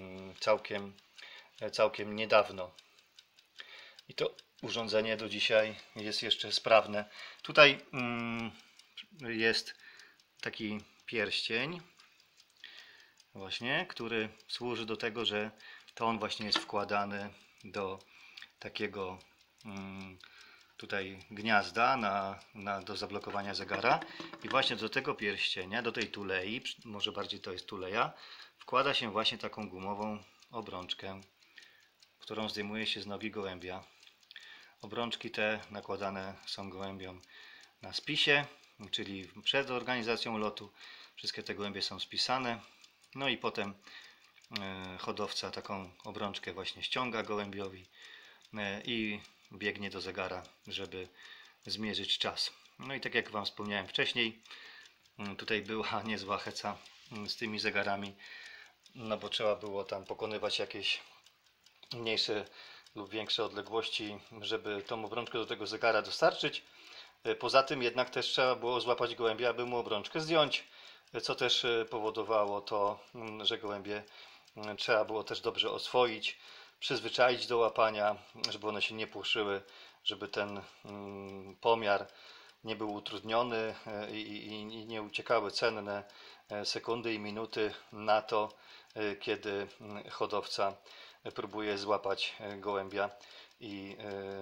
całkiem niedawno. I to urządzenie do dzisiaj jest jeszcze sprawne. Tutaj jest taki pierścień właśnie, który służy do tego, że to on właśnie jest wkładany do takiego tutaj gniazda do zablokowania zegara i właśnie do tego pierścienia, do tej tulei, może bardziej to jest tuleja, wkłada się właśnie taką gumową obrączkę, którą zdejmuje się z nogi gołębia. Obrączki te nakładane są gołębiom na spisie, czyli przed organizacją lotu. Wszystkie te gołębie są spisane. No i potem hodowca taką obrączkę właśnie ściąga gołębiowi i biegnie do zegara, żeby zmierzyć czas. No i tak jak Wam wspomniałem wcześniej, tutaj była niezła heca z tymi zegarami, no bo trzeba było tam pokonywać jakieś mniejsze lub większe odległości, żeby tą obrączkę do tego zegara dostarczyć. Poza tym jednak też trzeba było złapać gołębia, aby mu obrączkę zdjąć, co też powodowało to, że gołębie trzeba było też dobrze oswoić, przyzwyczaić do łapania, żeby one się nie płoszyły, żeby ten pomiar nie był utrudniony i nie uciekały cenne sekundy i minuty na to, kiedy hodowca próbuje złapać gołębia i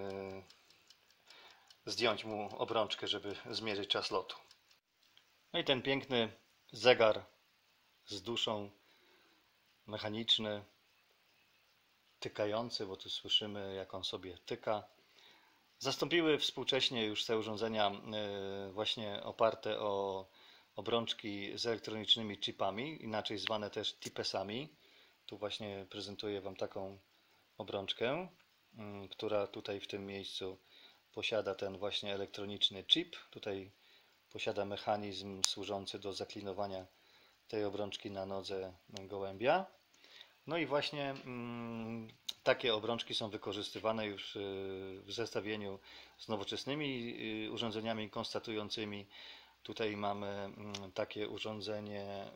zdjąć mu obrączkę, żeby zmierzyć czas lotu. No i ten piękny zegar z duszą, mechaniczny, tykający, bo tu słyszymy, jak on sobie tyka. Zastąpiły współcześnie już te urządzenia właśnie oparte o obrączki z elektronicznymi chipami, inaczej zwane też tipesami. Tu właśnie prezentuję Wam taką obrączkę, która tutaj w tym miejscu posiada ten właśnie elektroniczny chip. Tutaj posiada mechanizm służący do zaklinowania tej obrączki na nodze gołębia. No i właśnie takie obrączki są wykorzystywane już w zestawieniu z nowoczesnymi urządzeniami konstatującymi. Tutaj mamy takie urządzenie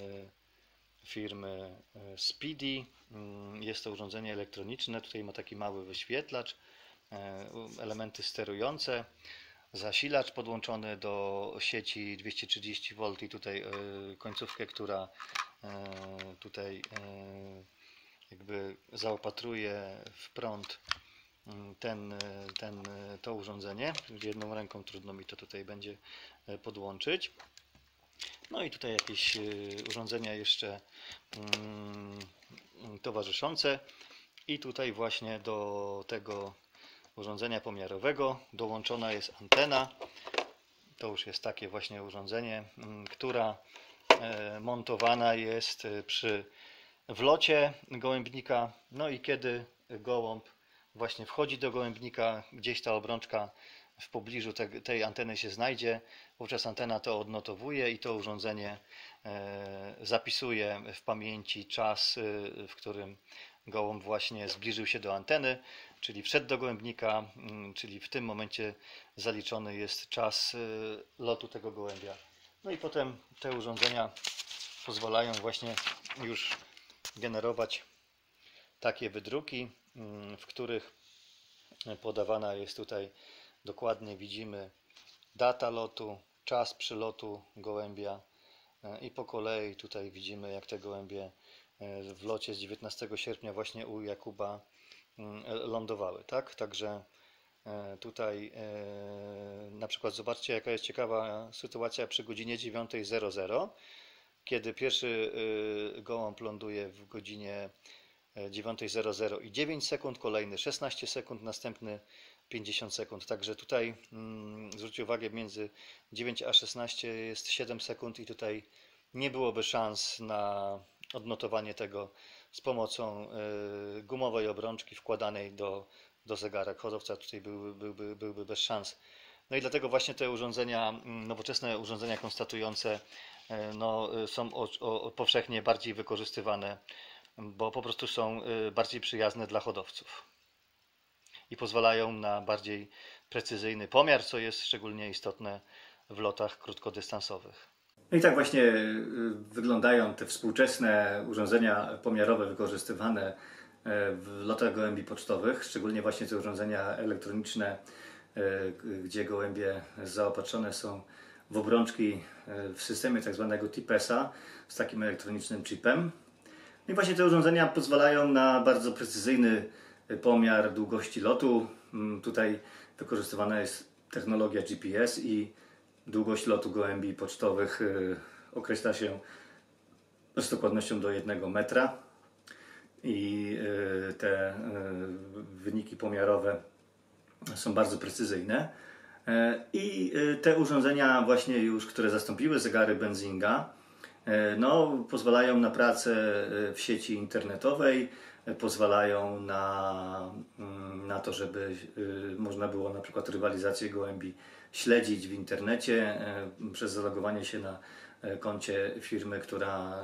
firmy Speedy. Jest to urządzenie elektroniczne. Tutaj ma taki mały wyświetlacz, elementy sterujące, zasilacz podłączony do sieci 230V i tutaj końcówkę, która tutaj jakby zaopatruje w prąd to urządzenie. Jedną ręką trudno mi to tutaj będzie podłączyć. No i tutaj jakieś urządzenia jeszcze towarzyszące i tutaj właśnie do tego urządzenia pomiarowego dołączona jest antena. To już jest takie właśnie urządzenie, która montowana jest przy wlocie gołębnika. No i kiedy gołąb właśnie wchodzi do gołębnika, gdzieś ta obrączka w pobliżu tej anteny się znajdzie, wówczas antena to odnotowuje i to urządzenie zapisuje w pamięci czas, w którym gołąb właśnie zbliżył się do anteny, czyli wszedł do gołębnika, czyli w tym momencie zaliczony jest czas lotu tego gołębia. No i potem te urządzenia pozwalają właśnie już generować takie wydruki, w których podawana jest tutaj dokładnie, widzimy data lotu, czas przylotu gołębia i po kolei tutaj widzimy, jak te gołębie w locie z 19 sierpnia właśnie u Jakuba lądowały, tak? Także tutaj na przykład zobaczcie, jaka jest ciekawa sytuacja przy godzinie 9:00, kiedy pierwszy gołąb ląduje w godzinie 9:00 i 9 sekund, kolejny 16 sekund, następny 50 sekund. Także tutaj zwróćcie uwagę, między 9 a 16 jest 7 sekund i tutaj nie byłoby szans na odnotowanie tego z pomocą gumowej obrączki wkładanej do zegarek hodowca. Tutaj byłby bez szans. No i dlatego właśnie te urządzenia, nowoczesne urządzenia konstatujące no, są powszechnie bardziej wykorzystywane, bo po prostu są bardziej przyjazne dla hodowców i pozwalają na bardziej precyzyjny pomiar, co jest szczególnie istotne w lotach krótkodystansowych. No i tak właśnie wyglądają te współczesne urządzenia pomiarowe wykorzystywane w lotach gołębi pocztowych, szczególnie właśnie te urządzenia elektroniczne, gdzie gołębie zaopatrzone są w obrączki w systemie tak zwanego TIPES-a z takim elektronicznym chipem. I właśnie te urządzenia pozwalają na bardzo precyzyjny pomiar długości lotu. Tutaj wykorzystywana jest technologia GPS i długość lotu gołębi pocztowych określa się z dokładnością do 1 metra. I te wyniki pomiarowe są bardzo precyzyjne. I te urządzenia właśnie już, które zastąpiły zegary Benzinga, no, pozwalają na pracę w sieci internetowej, pozwalają na to, żeby można było na przykład rywalizację gołębi śledzić w internecie przez zalogowanie się na koncie firmy, która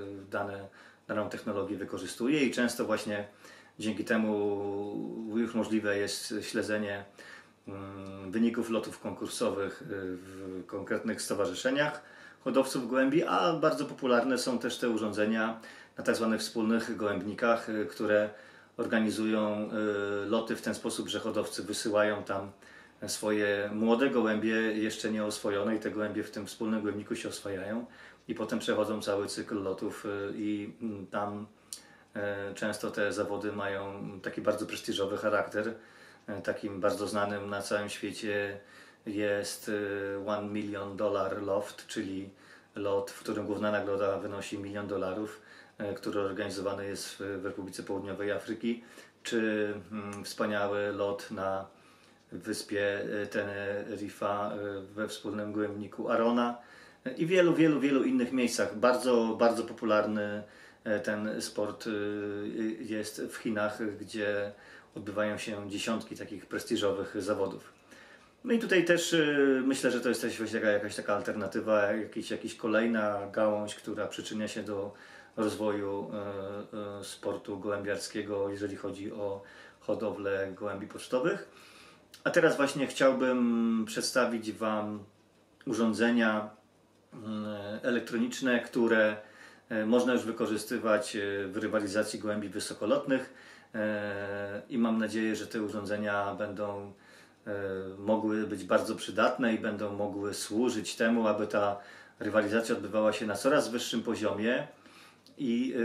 daną technologię wykorzystuje i często właśnie dzięki temu już możliwe jest śledzenie wyników lotów konkursowych w konkretnych stowarzyszeniach hodowców gołębi, a bardzo popularne są też te urządzenia na tak zwanych wspólnych gołębnikach, które organizują loty w ten sposób, że hodowcy wysyłają tam swoje młode gołębie jeszcze nieoswojone i te gołębie w tym wspólnym gołębniku się oswajają i potem przechodzą cały cykl lotów i tam często te zawody mają taki bardzo prestiżowy charakter. Takim bardzo znanym na całym świecie jest $1 Million Loft, czyli lot, w którym główna nagroda wynosi $1 milion, który organizowany jest w Republice Południowej Afryki, czy wspaniały lot na wyspie Teneryfa we wspólnym gołębniku Arona i wielu innych miejscach. Bardzo, bardzo popularny ten sport jest w Chinach, gdzie odbywają się dziesiątki takich prestiżowych zawodów. No i tutaj też myślę, że to jest też jakaś taka alternatywa, jakaś kolejna gałąź, która przyczynia się do rozwoju sportu gołębiarskiego, jeżeli chodzi o hodowlę gołębi pocztowych. A teraz właśnie chciałbym przedstawić Wam urządzenia elektroniczne, które można już wykorzystywać w rywalizacji gołębi wysokolotnych i mam nadzieję, że te urządzenia będą mogły być bardzo przydatne i będą mogły służyć temu, aby ta rywalizacja odbywała się na coraz wyższym poziomie i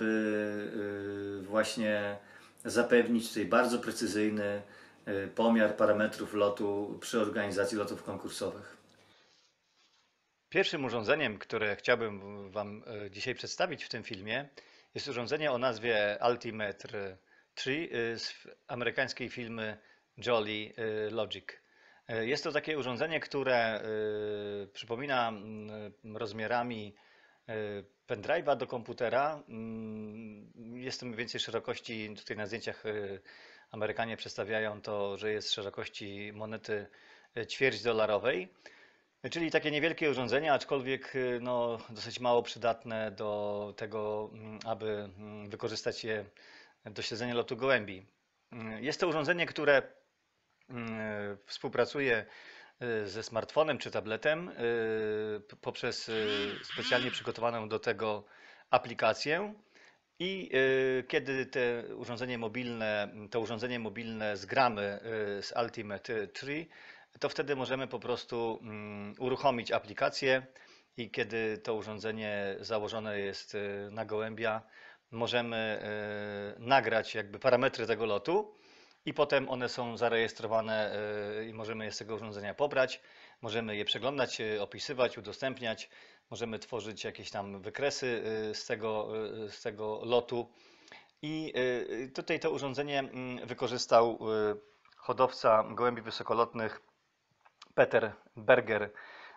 żeby właśnie zapewnić tutaj bardzo precyzyjny pomiar parametrów lotu przy organizacji lotów konkursowych. Pierwszym urządzeniem, które chciałbym Wam dzisiaj przedstawić w tym filmie, jest urządzenie o nazwie Altimetr 3 z amerykańskiej firmy Jolly Logic. Jest to takie urządzenie, które przypomina rozmiarami pendrive'a do komputera. Jest to mniej więcej szerokości, tutaj na zdjęciach Amerykanie przedstawiają to, że jest szerokości monety ćwierćdolarowej. Czyli takie niewielkie urządzenie, aczkolwiek no, dosyć mało przydatne do tego, aby wykorzystać je do śledzenia lotu gołębi. Jest to urządzenie, które współpracuje ze smartfonem czy tabletem poprzez specjalnie przygotowaną do tego aplikację. I kiedy to urządzenie mobilne zgramy z Ultimate Tree, to wtedy możemy po prostu uruchomić aplikację i kiedy to urządzenie założone jest na gołębia, możemy nagrać jakby parametry tego lotu i potem one są zarejestrowane i możemy je z tego urządzenia pobrać. Możemy je przeglądać, opisywać, udostępniać. Możemy tworzyć jakieś tam wykresy z tego lotu. I tutaj to urządzenie wykorzystał hodowca gołębi wysokolotnych Peter Berger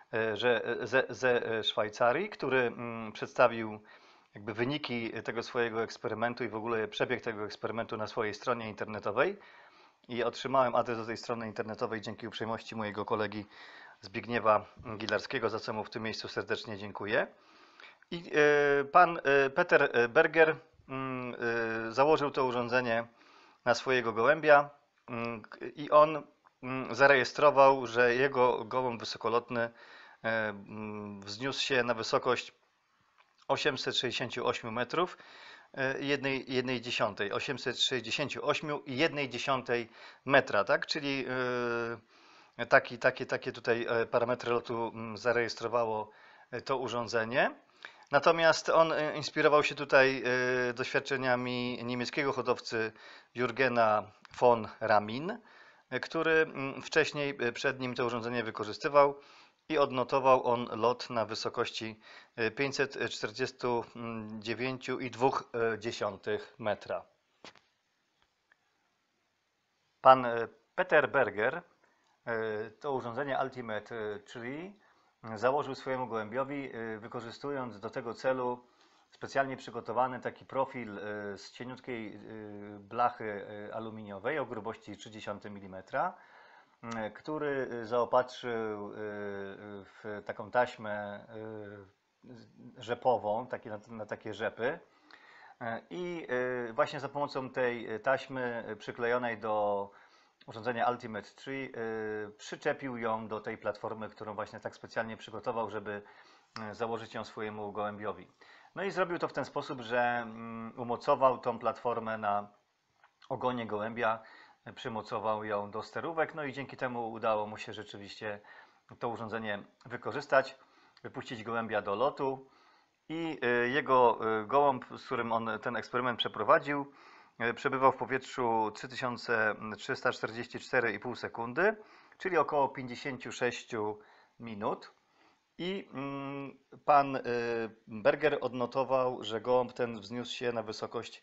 ze Szwajcarii, który przedstawił jakby wyniki tego swojego eksperymentu i w ogóle przebieg tego eksperymentu na swojej stronie internetowej. I otrzymałem adres do tej strony internetowej dzięki uprzejmości mojego kolegi Zbigniewa Gilarskiego, za co mu w tym miejscu serdecznie dziękuję. I pan Peter Berger założył to urządzenie na swojego gołębia i on zarejestrował, że jego gołąb wysokolotny wzniósł się na wysokość 868 metrów 1,1, 868,1 metra, tak? Czyli takie tutaj parametry lotu zarejestrowało to urządzenie. Natomiast on inspirował się tutaj doświadczeniami niemieckiego hodowcy Jürgena von Ramin, który wcześniej przed nim to urządzenie wykorzystywał i odnotował on lot na wysokości 549,2 metra. Pan Peter Berger to urządzenie Ultimate Tree założył swojemu gołębiowi, wykorzystując do tego celu specjalnie przygotowany taki profil z cieniutkiej blachy aluminiowej o grubości 0,3 mm, który zaopatrzył w taką taśmę rzepową, na takie rzepy. I właśnie za pomocą tej taśmy przyklejonej do urządzenia Ultimate Tree przyczepił ją do tej platformy, którą właśnie tak specjalnie przygotował, żeby założyć ją swojemu gołębiowi. No i zrobił to w ten sposób, że umocował tą platformę na ogonie gołębia, przymocował ją do sterówek, no i dzięki temu udało mu się rzeczywiście to urządzenie wykorzystać, wypuścić gołębia do lotu i jego gołąb, z którym on ten eksperyment przeprowadził, przebywał w powietrzu 3344,5 sekundy, czyli około 56 minut. I pan Berger odnotował, że gołąb ten wzniósł się na wysokość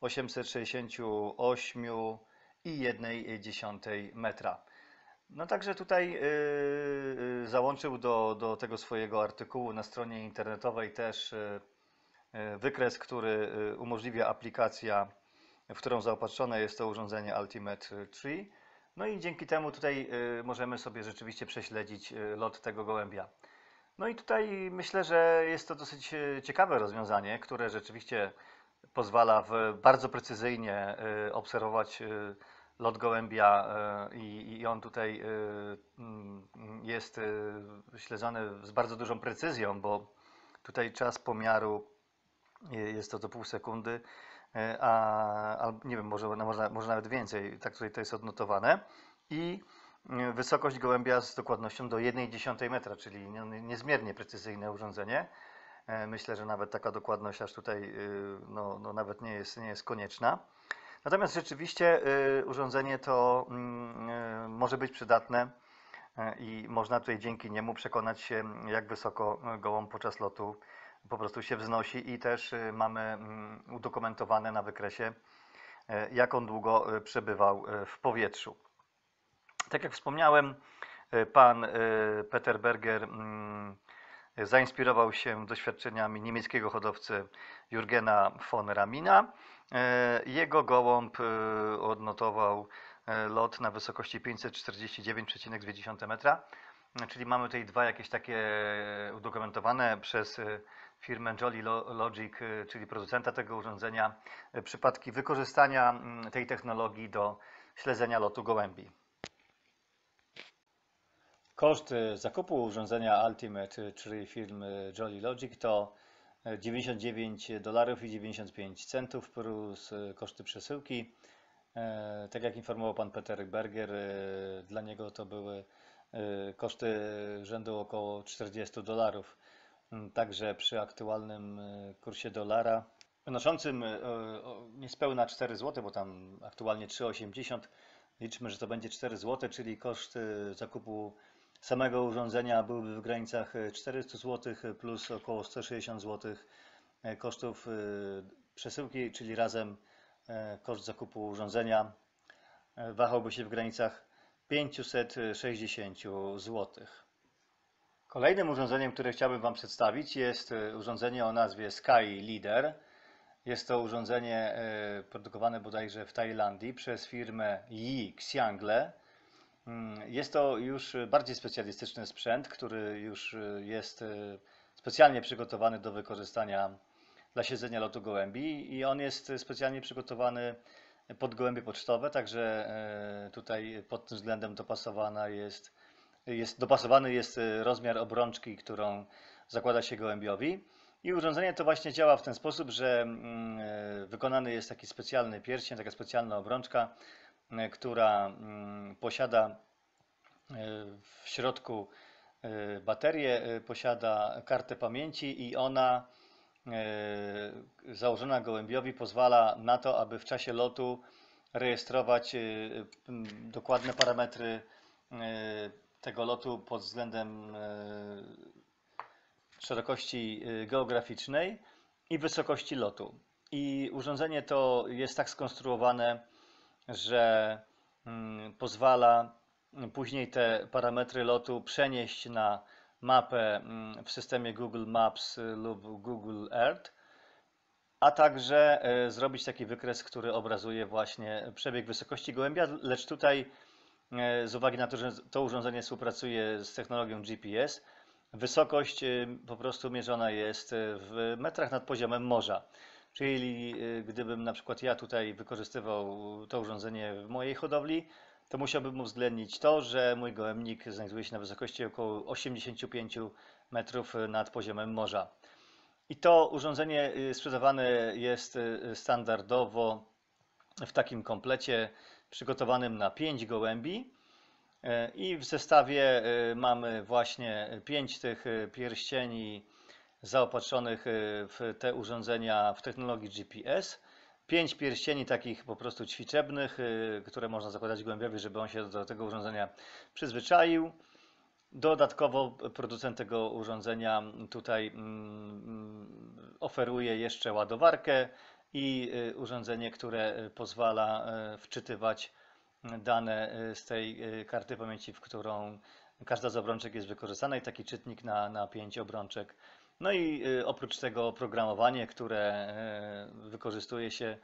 868,1 metra. No także tutaj załączył do tego swojego artykułu na stronie internetowej też wykres, który umożliwia aplikacja, w którą zaopatrzone jest to urządzenie Ultimate Tree. No i dzięki temu tutaj możemy sobie rzeczywiście prześledzić lot tego gołębia. No i tutaj myślę, że jest to dosyć ciekawe rozwiązanie, które rzeczywiście pozwala bardzo precyzyjnie obserwować lot gołębia i on tutaj jest śledzony z bardzo dużą precyzją, bo tutaj czas pomiaru jest to do pół sekundy, a nie wiem, może nawet więcej, tak tutaj to jest odnotowane. I wysokość gołębia z dokładnością do 1,1 metra, czyli niezmiernie precyzyjne urządzenie. Myślę, że nawet taka dokładność aż tutaj no nawet nie jest konieczna. Natomiast rzeczywiście urządzenie to może być przydatne i można tutaj dzięki niemu przekonać się, jak wysoko gołąb podczas lotu po prostu się wznosi i też mamy udokumentowane na wykresie, jak on długo przebywał w powietrzu. Tak jak wspomniałem, pan Peter Berger zainspirował się doświadczeniami niemieckiego hodowcy Jürgena von Ramina. Jego gołąb odnotował lot na wysokości 549,2 metra. czyli mamy tutaj dwa jakieś takie udokumentowane przez firmę Jolly Logic, czyli producenta tego urządzenia, przypadki wykorzystania tej technologii do śledzenia lotu gołębi. Koszt zakupu urządzenia Ultimate, czyli firmy Jolly Logic, to $99,95 plus koszty przesyłki. Tak jak informował pan Peter Berger, dla niego to były koszty rzędu około $40. Także przy aktualnym kursie dolara wynoszącym niespełna 4 zł, bo tam aktualnie 3,80, liczmy, że to będzie 4 zł, czyli koszt zakupu samego urządzenia byłby w granicach 400 zł plus około 160 zł kosztów przesyłki, czyli razem koszt zakupu urządzenia wahałby się w granicach 560 zł. Kolejnym urządzeniem, które chciałbym Wam przedstawić, jest urządzenie o nazwie Sky Leader. Jest to urządzenie produkowane bodajże w Tajlandii przez firmę Yi Xiangle. Jest to już bardziej specjalistyczny sprzęt, który już jest specjalnie przygotowany do wykorzystania dla śledzenia lotu gołębi i on jest specjalnie przygotowany pod gołębie pocztowe, także tutaj pod tym względem dopasowany jest rozmiar obrączki, którą zakłada się gołębiowi. I urządzenie to właśnie działa w ten sposób, że wykonany jest taki specjalny pierścień, taka specjalna obrączka, która posiada w środku baterię, posiada kartę pamięci i ona założona gołębiowi pozwala na to, aby w czasie lotu rejestrować dokładne parametry tego lotu pod względem szerokości geograficznej i wysokości lotu. I urządzenie to jest tak skonstruowane, że pozwala później te parametry lotu przenieść na mapę w systemie Google Maps lub Google Earth, a także zrobić taki wykres, który obrazuje właśnie przebieg wysokości gołębia, lecz tutaj z uwagi na to, że to urządzenie współpracuje z technologią GPS, wysokość po prostu mierzona jest w metrach nad poziomem morza. Czyli gdybym na przykład ja tutaj wykorzystywał to urządzenie w mojej hodowli, to musiałbym uwzględnić to, że mój gołębnik znajduje się na wysokości około 85 metrów nad poziomem morza. I to urządzenie sprzedawane jest standardowo w takim komplecie przygotowanym na 5 gołębi. I w zestawie mamy właśnie 5 tych pierścieni zaopatrzonych w te urządzenia w technologii GPS. 5 pierścieni takich po prostu ćwiczebnych, które można zakładać gołębiowi, żeby on się do tego urządzenia przyzwyczaił. Dodatkowo producent tego urządzenia tutaj oferuje jeszcze ładowarkę i urządzenie, które pozwala wczytywać dane z tej karty pamięci, w którą każda z obrączek jest wykorzystana i taki czytnik na 5 obrączek. No i oprócz tego oprogramowanie, które wykorzystuje się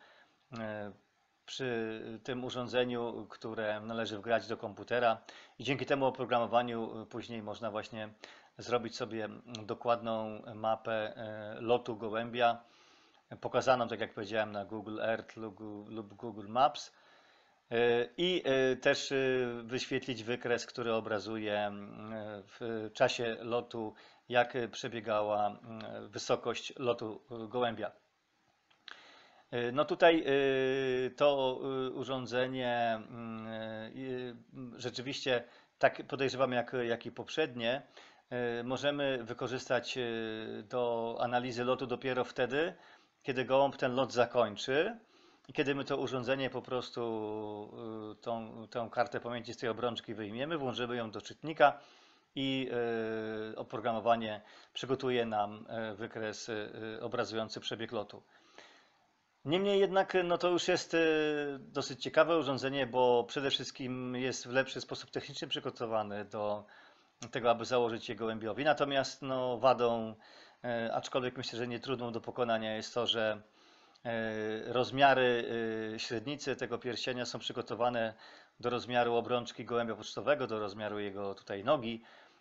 przy tym urządzeniu, które należy wgrać do komputera i dzięki temu oprogramowaniu później można właśnie zrobić sobie dokładną mapę lotu gołębia, pokazaną, tak jak powiedziałem, na Google Earth lub Google Maps i też wyświetlić wykres, który obrazuje w czasie lotu, jak przebiegała wysokość lotu gołębia. No tutaj to urządzenie rzeczywiście, tak podejrzewam jak i poprzednie, możemy wykorzystać do analizy lotu dopiero wtedy, kiedy gołąb ten lot zakończy i kiedy my to urządzenie po prostu tą kartę pamięci z tej obrączki wyjmiemy, włożymy ją do czytnika i oprogramowanie przygotuje nam wykres obrazujący przebieg lotu. Niemniej jednak no to już jest dosyć ciekawe urządzenie, bo przede wszystkim jest w lepszy sposób techniczny przygotowany do tego, aby założyć je gołębiowi. Natomiast no, wadą, aczkolwiek myślę, że nie trudną do pokonania, jest to, że rozmiary średnicy tego pierścienia są przygotowane do rozmiaru obrączki gołębia pocztowego, do rozmiaru jego tutaj nogi.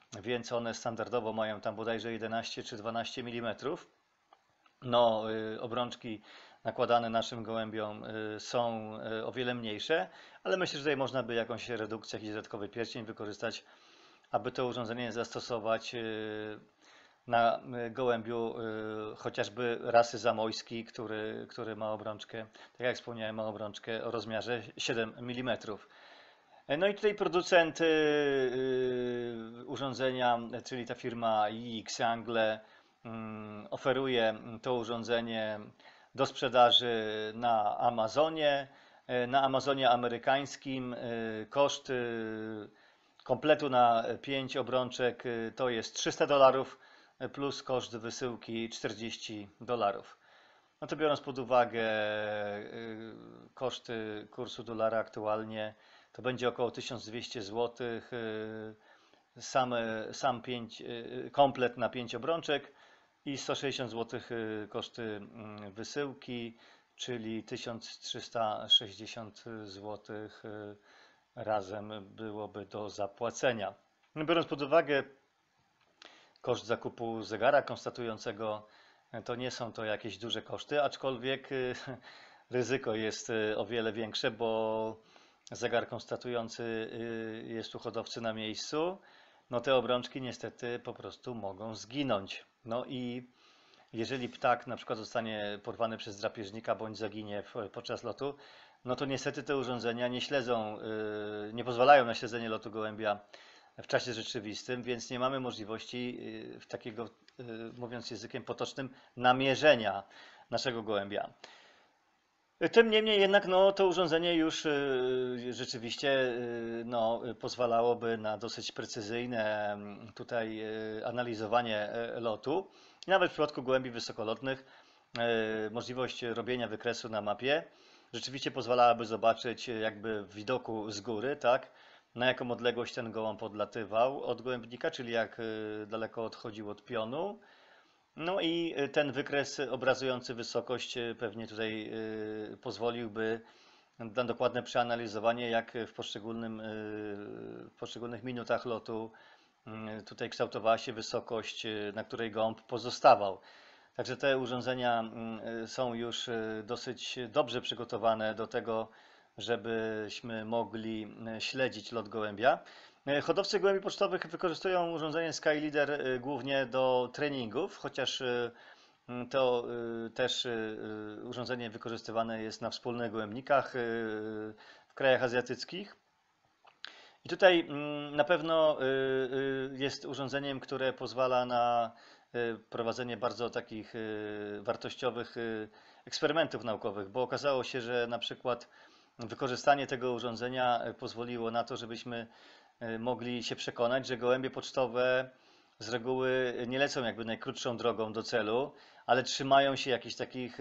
więc one standardowo mają tam bodajże 11 czy 12 mm. No, obrączki nakładane naszym gołębiom są o wiele mniejsze, ale myślę, że tutaj można by jakąś redukcję, jakiś dodatkowy pierścień wykorzystać, aby to urządzenie zastosować na gołębiu chociażby rasy zamojski, który ma obrączkę, tak jak wspomniałem, ma obrączkę o rozmiarze 7 mm. No i tutaj producent urządzenia, czyli ta firma IX Angle, oferuje to urządzenie do sprzedaży na Amazonie. Na Amazonie amerykańskim koszt kompletu na 5 obrączek to jest $300 plus koszt wysyłki $40. No to biorąc pod uwagę koszty kursu dolara aktualnie, to będzie około 1200 zł. Komplet na 5 obrączek i 160 zł koszty wysyłki, czyli 1360 zł razem byłoby do zapłacenia. No biorąc pod uwagę koszt zakupu zegara konstatującego, to nie są to jakieś duże koszty, aczkolwiek ryzyko jest o wiele większe, bo zegar konstatujący jest u hodowcy na miejscu. No te obrączki niestety po prostu mogą zginąć. No i jeżeli ptak na przykład zostanie porwany przez drapieżnika bądź zaginie podczas lotu, no to niestety te urządzenia nie śledzą, nie pozwalają na śledzenie lotu gołębia w czasie rzeczywistym, więc nie mamy możliwości takiego, mówiąc językiem potocznym, namierzenia naszego gołębia. Tym niemniej jednak no, to urządzenie już rzeczywiście no, pozwalałoby na dosyć precyzyjne tutaj analizowanie lotu. Nawet w przypadku gołębi wysokolotnych możliwość robienia wykresu na mapie rzeczywiście pozwalałaby zobaczyć jakby w widoku z góry, tak, na jaką odległość ten gołąb odlatywał od gołębnika, czyli jak daleko odchodził od pionu. No i ten wykres obrazujący wysokość pewnie tutaj pozwoliłby na dokładne przeanalizowanie, jak w poszczególnych minutach lotu tutaj kształtowała się wysokość, na której gołąb pozostawał. Także te urządzenia są już dosyć dobrze przygotowane do tego, żebyśmy mogli śledzić lot gołębia. Hodowcy gołębi pocztowych wykorzystują urządzenie SkyLeader głównie do treningów, chociaż to też urządzenie wykorzystywane jest na wspólnych gołębnikach w krajach azjatyckich. I tutaj na pewno jest urządzeniem, które pozwala na prowadzenie bardzo takich wartościowych eksperymentów naukowych, bo okazało się, że na przykład wykorzystanie tego urządzenia pozwoliło na to, żebyśmy mogli się przekonać, że gołębie pocztowe z reguły nie lecą jakby najkrótszą drogą do celu, ale trzymają się jakichś takich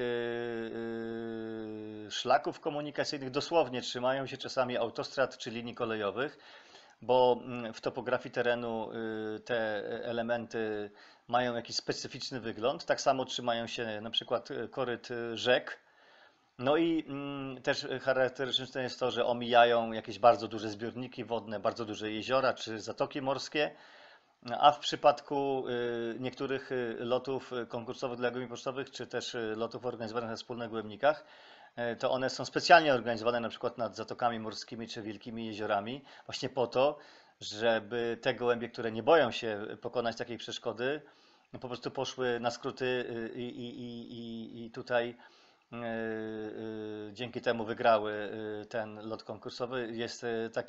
szlaków komunikacyjnych, dosłownie trzymają się czasami autostrad czy linii kolejowych, bo w topografii terenu te elementy mają jakiś specyficzny wygląd. Tak samo trzymają się na przykład koryt rzek. No i też charakterystyczne jest to, że omijają jakieś bardzo duże zbiorniki wodne, bardzo duże jeziora czy zatoki morskie, a w przypadku niektórych lotów konkursowych dla gołębi pocztowych, czy też lotów organizowanych na wspólnych gołębnikach, to one są specjalnie organizowane na przykład nad zatokami morskimi czy wielkimi jeziorami, właśnie po to, żeby te gołębie, które nie boją się pokonać takiej przeszkody, po prostu poszły na skróty i tutaj dzięki temu wygrały ten lot konkursowy. Jest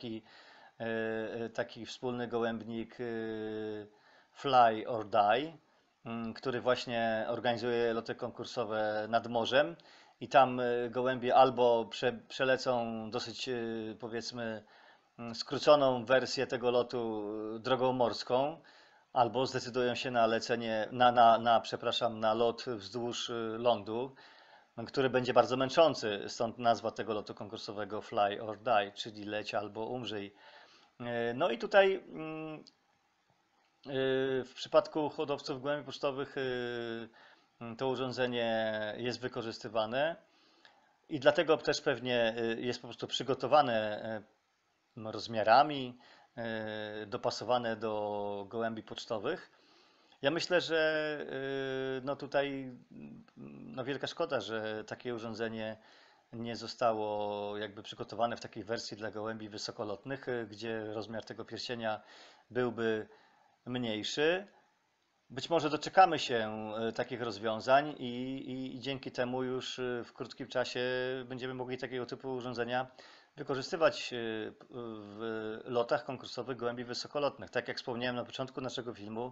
taki wspólny gołębnik Fly or Die, który właśnie organizuje loty konkursowe nad morzem i tam gołębie albo przelecą dosyć powiedzmy skróconą wersję tego lotu drogą morską, albo zdecydują się na lecenie, na lot wzdłuż lądu, który będzie bardzo męczący, stąd nazwa tego lotu konkursowego Fly or Die, czyli leć albo umrzyj. No i tutaj w przypadku hodowców gołębi pocztowych to urządzenie jest wykorzystywane i dlatego też pewnie jest po prostu przygotowane rozmiarami, dopasowane do gołębi pocztowych. Ja myślę, że no tutaj no wielka szkoda, że takie urządzenie nie zostało jakby przygotowane w takiej wersji dla gołębi wysokolotnych, gdzie rozmiar tego pierścienia byłby mniejszy. Być może doczekamy się takich rozwiązań i dzięki temu już w krótkim czasie będziemy mogli takiego typu urządzenia wykorzystywać w lotach konkursowych gołębi wysokolotnych. Tak jak wspomniałem na początku naszego filmu,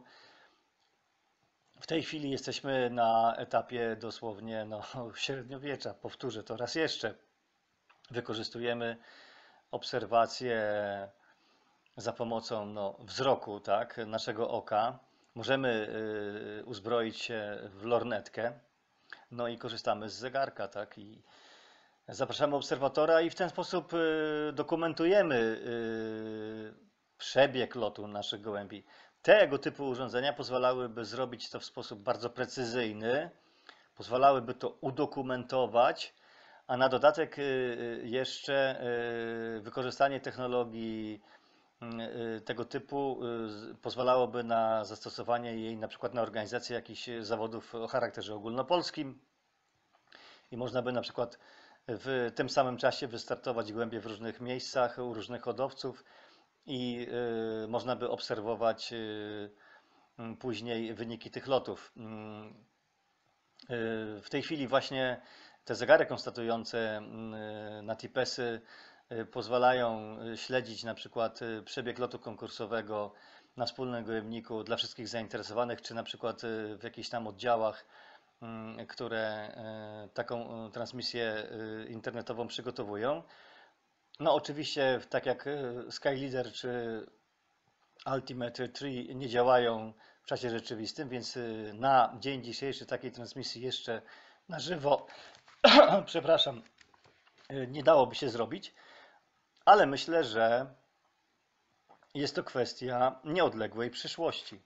w tej chwili jesteśmy na etapie dosłownie średniowiecza. Powtórzę to raz jeszcze. Wykorzystujemy obserwacje za pomocą wzroku, tak, naszego oka. Możemy uzbroić się w lornetkę, no i korzystamy z zegarka, tak, i zapraszamy obserwatora i w ten sposób dokumentujemy przebieg lotu naszych gołębi. Tego typu urządzenia pozwalałyby zrobić to w sposób bardzo precyzyjny, pozwalałyby to udokumentować, a na dodatek jeszcze wykorzystanie technologii tego typu pozwalałoby na zastosowanie jej na przykład na organizację jakichś zawodów o charakterze ogólnopolskim i można by na przykład w tym samym czasie wystartować gołębie w różnych miejscach, u różnych hodowców i można by obserwować później wyniki tych lotów. W tej chwili właśnie te zegary konstatujące na TIPES-y pozwalają śledzić na przykład przebieg lotu konkursowego na wspólnym gołębniku dla wszystkich zainteresowanych, czy na przykład w jakichś tam oddziałach, które taką transmisję internetową przygotowują. No oczywiście tak jak SkyLeader czy Ultimate Tree nie działają w czasie rzeczywistym, więc na dzień dzisiejszy takiej transmisji jeszcze na żywo, przepraszam, nie dałoby się zrobić, ale myślę, że jest to kwestia nieodległej przyszłości.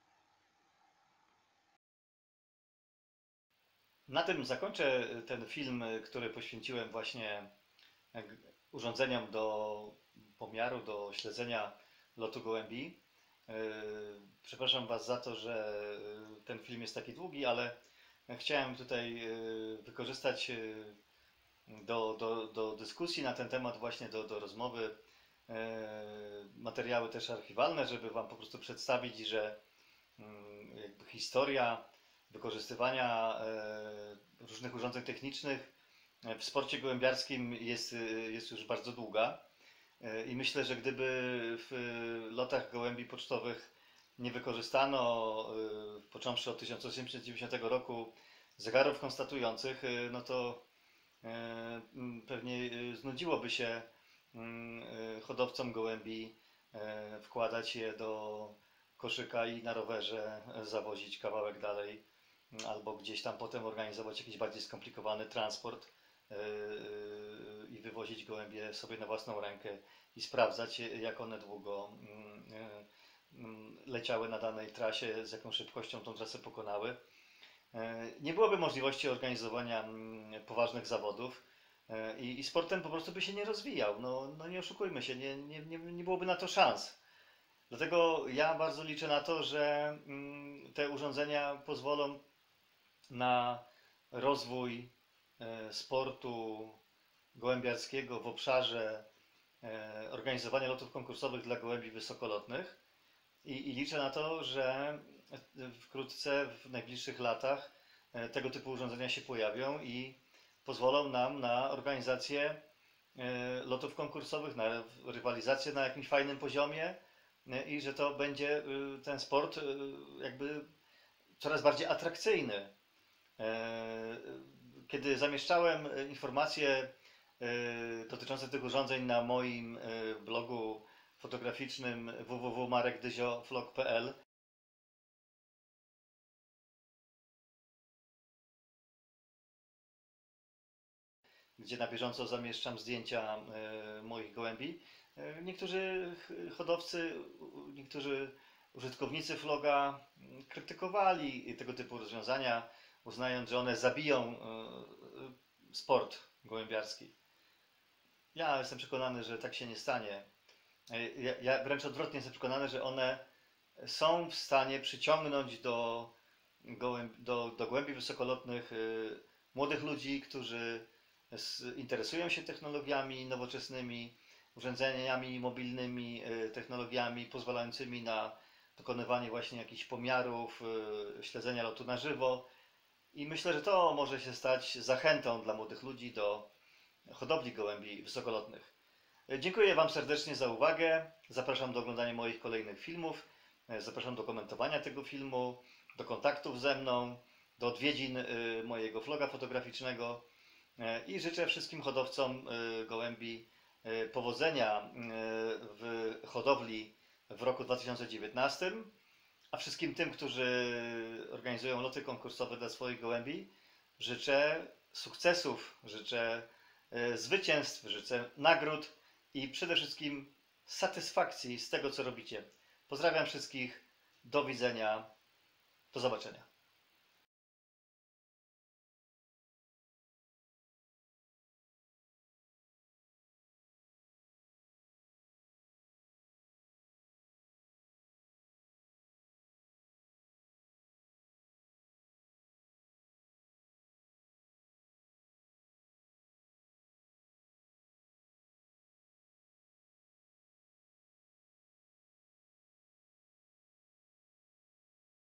Na tym zakończę ten film, który poświęciłem właśnie urządzeniom do pomiaru, do śledzenia lotu gołębi. Przepraszam Was za to, że ten film jest taki długi, ale chciałem tutaj wykorzystać do dyskusji na ten temat, właśnie do rozmowy, materiały też archiwalne, żeby Wam po prostu przedstawić, że jakby historia wykorzystywania różnych urządzeń technicznych w sporcie gołębiarskim jest już bardzo długa. I myślę, że gdyby w lotach gołębi pocztowych nie wykorzystano, począwszy od 1890 roku, zegarów konstatujących, no to pewnie znudziłoby się hodowcom gołębi wkładać je do koszyka i na rowerze zawozić kawałek dalej, albo gdzieś tam potem organizować jakiś bardziej skomplikowany transport i wywozić gołębie sobie na własną rękę i sprawdzać, jak one długo leciały na danej trasie, z jaką szybkością tą trasę pokonały. Nie byłoby możliwości organizowania poważnych zawodów i sport ten po prostu by się nie rozwijał. No nie oszukujmy się, nie byłoby na to szans. Dlatego ja bardzo liczę na to, że te urządzenia pozwolą na rozwój sportu gołębiarskiego w obszarze organizowania lotów konkursowych dla gołębi wysokolotnych i liczę na to, że wkrótce, w najbliższych latach tego typu urządzenia się pojawią i pozwolą nam na organizację lotów konkursowych, na rywalizację na jakimś fajnym poziomie i że to będzie ten sport jakby coraz bardziej atrakcyjny. Kiedy zamieszczałem informacje dotyczące tych urządzeń na moim blogu fotograficznym www.marekdyzioflog.pl, gdzie na bieżąco zamieszczam zdjęcia moich gołębi, niektórzy hodowcy, niektórzy użytkownicy vloga krytykowali tego typu rozwiązania, uznając, że one zabiją sport gołębiarski. Ja jestem przekonany, że tak się nie stanie. Ja wręcz odwrotnie jestem przekonany, że one są w stanie przyciągnąć do głębi wysokolotnych młodych ludzi, którzy interesują się technologiami nowoczesnymi, urządzeniami mobilnymi, technologiami pozwalającymi na dokonywanie właśnie jakichś pomiarów, śledzenia lotu na żywo. I myślę, że to może się stać zachętą dla młodych ludzi do hodowli gołębi wysokolotnych. Dziękuję Wam serdecznie za uwagę. Zapraszam do oglądania moich kolejnych filmów. Zapraszam do komentowania tego filmu, do kontaktów ze mną, do odwiedzin mojego vloga fotograficznego i życzę wszystkim hodowcom gołębi powodzenia w hodowli w roku 2019, a wszystkim tym, którzy organizują loty konkursowe dla swoich gołębi, życzę sukcesów, życzę zwycięstw, życzę nagród i przede wszystkim satysfakcji z tego, co robicie. Pozdrawiam wszystkich, do widzenia, do zobaczenia.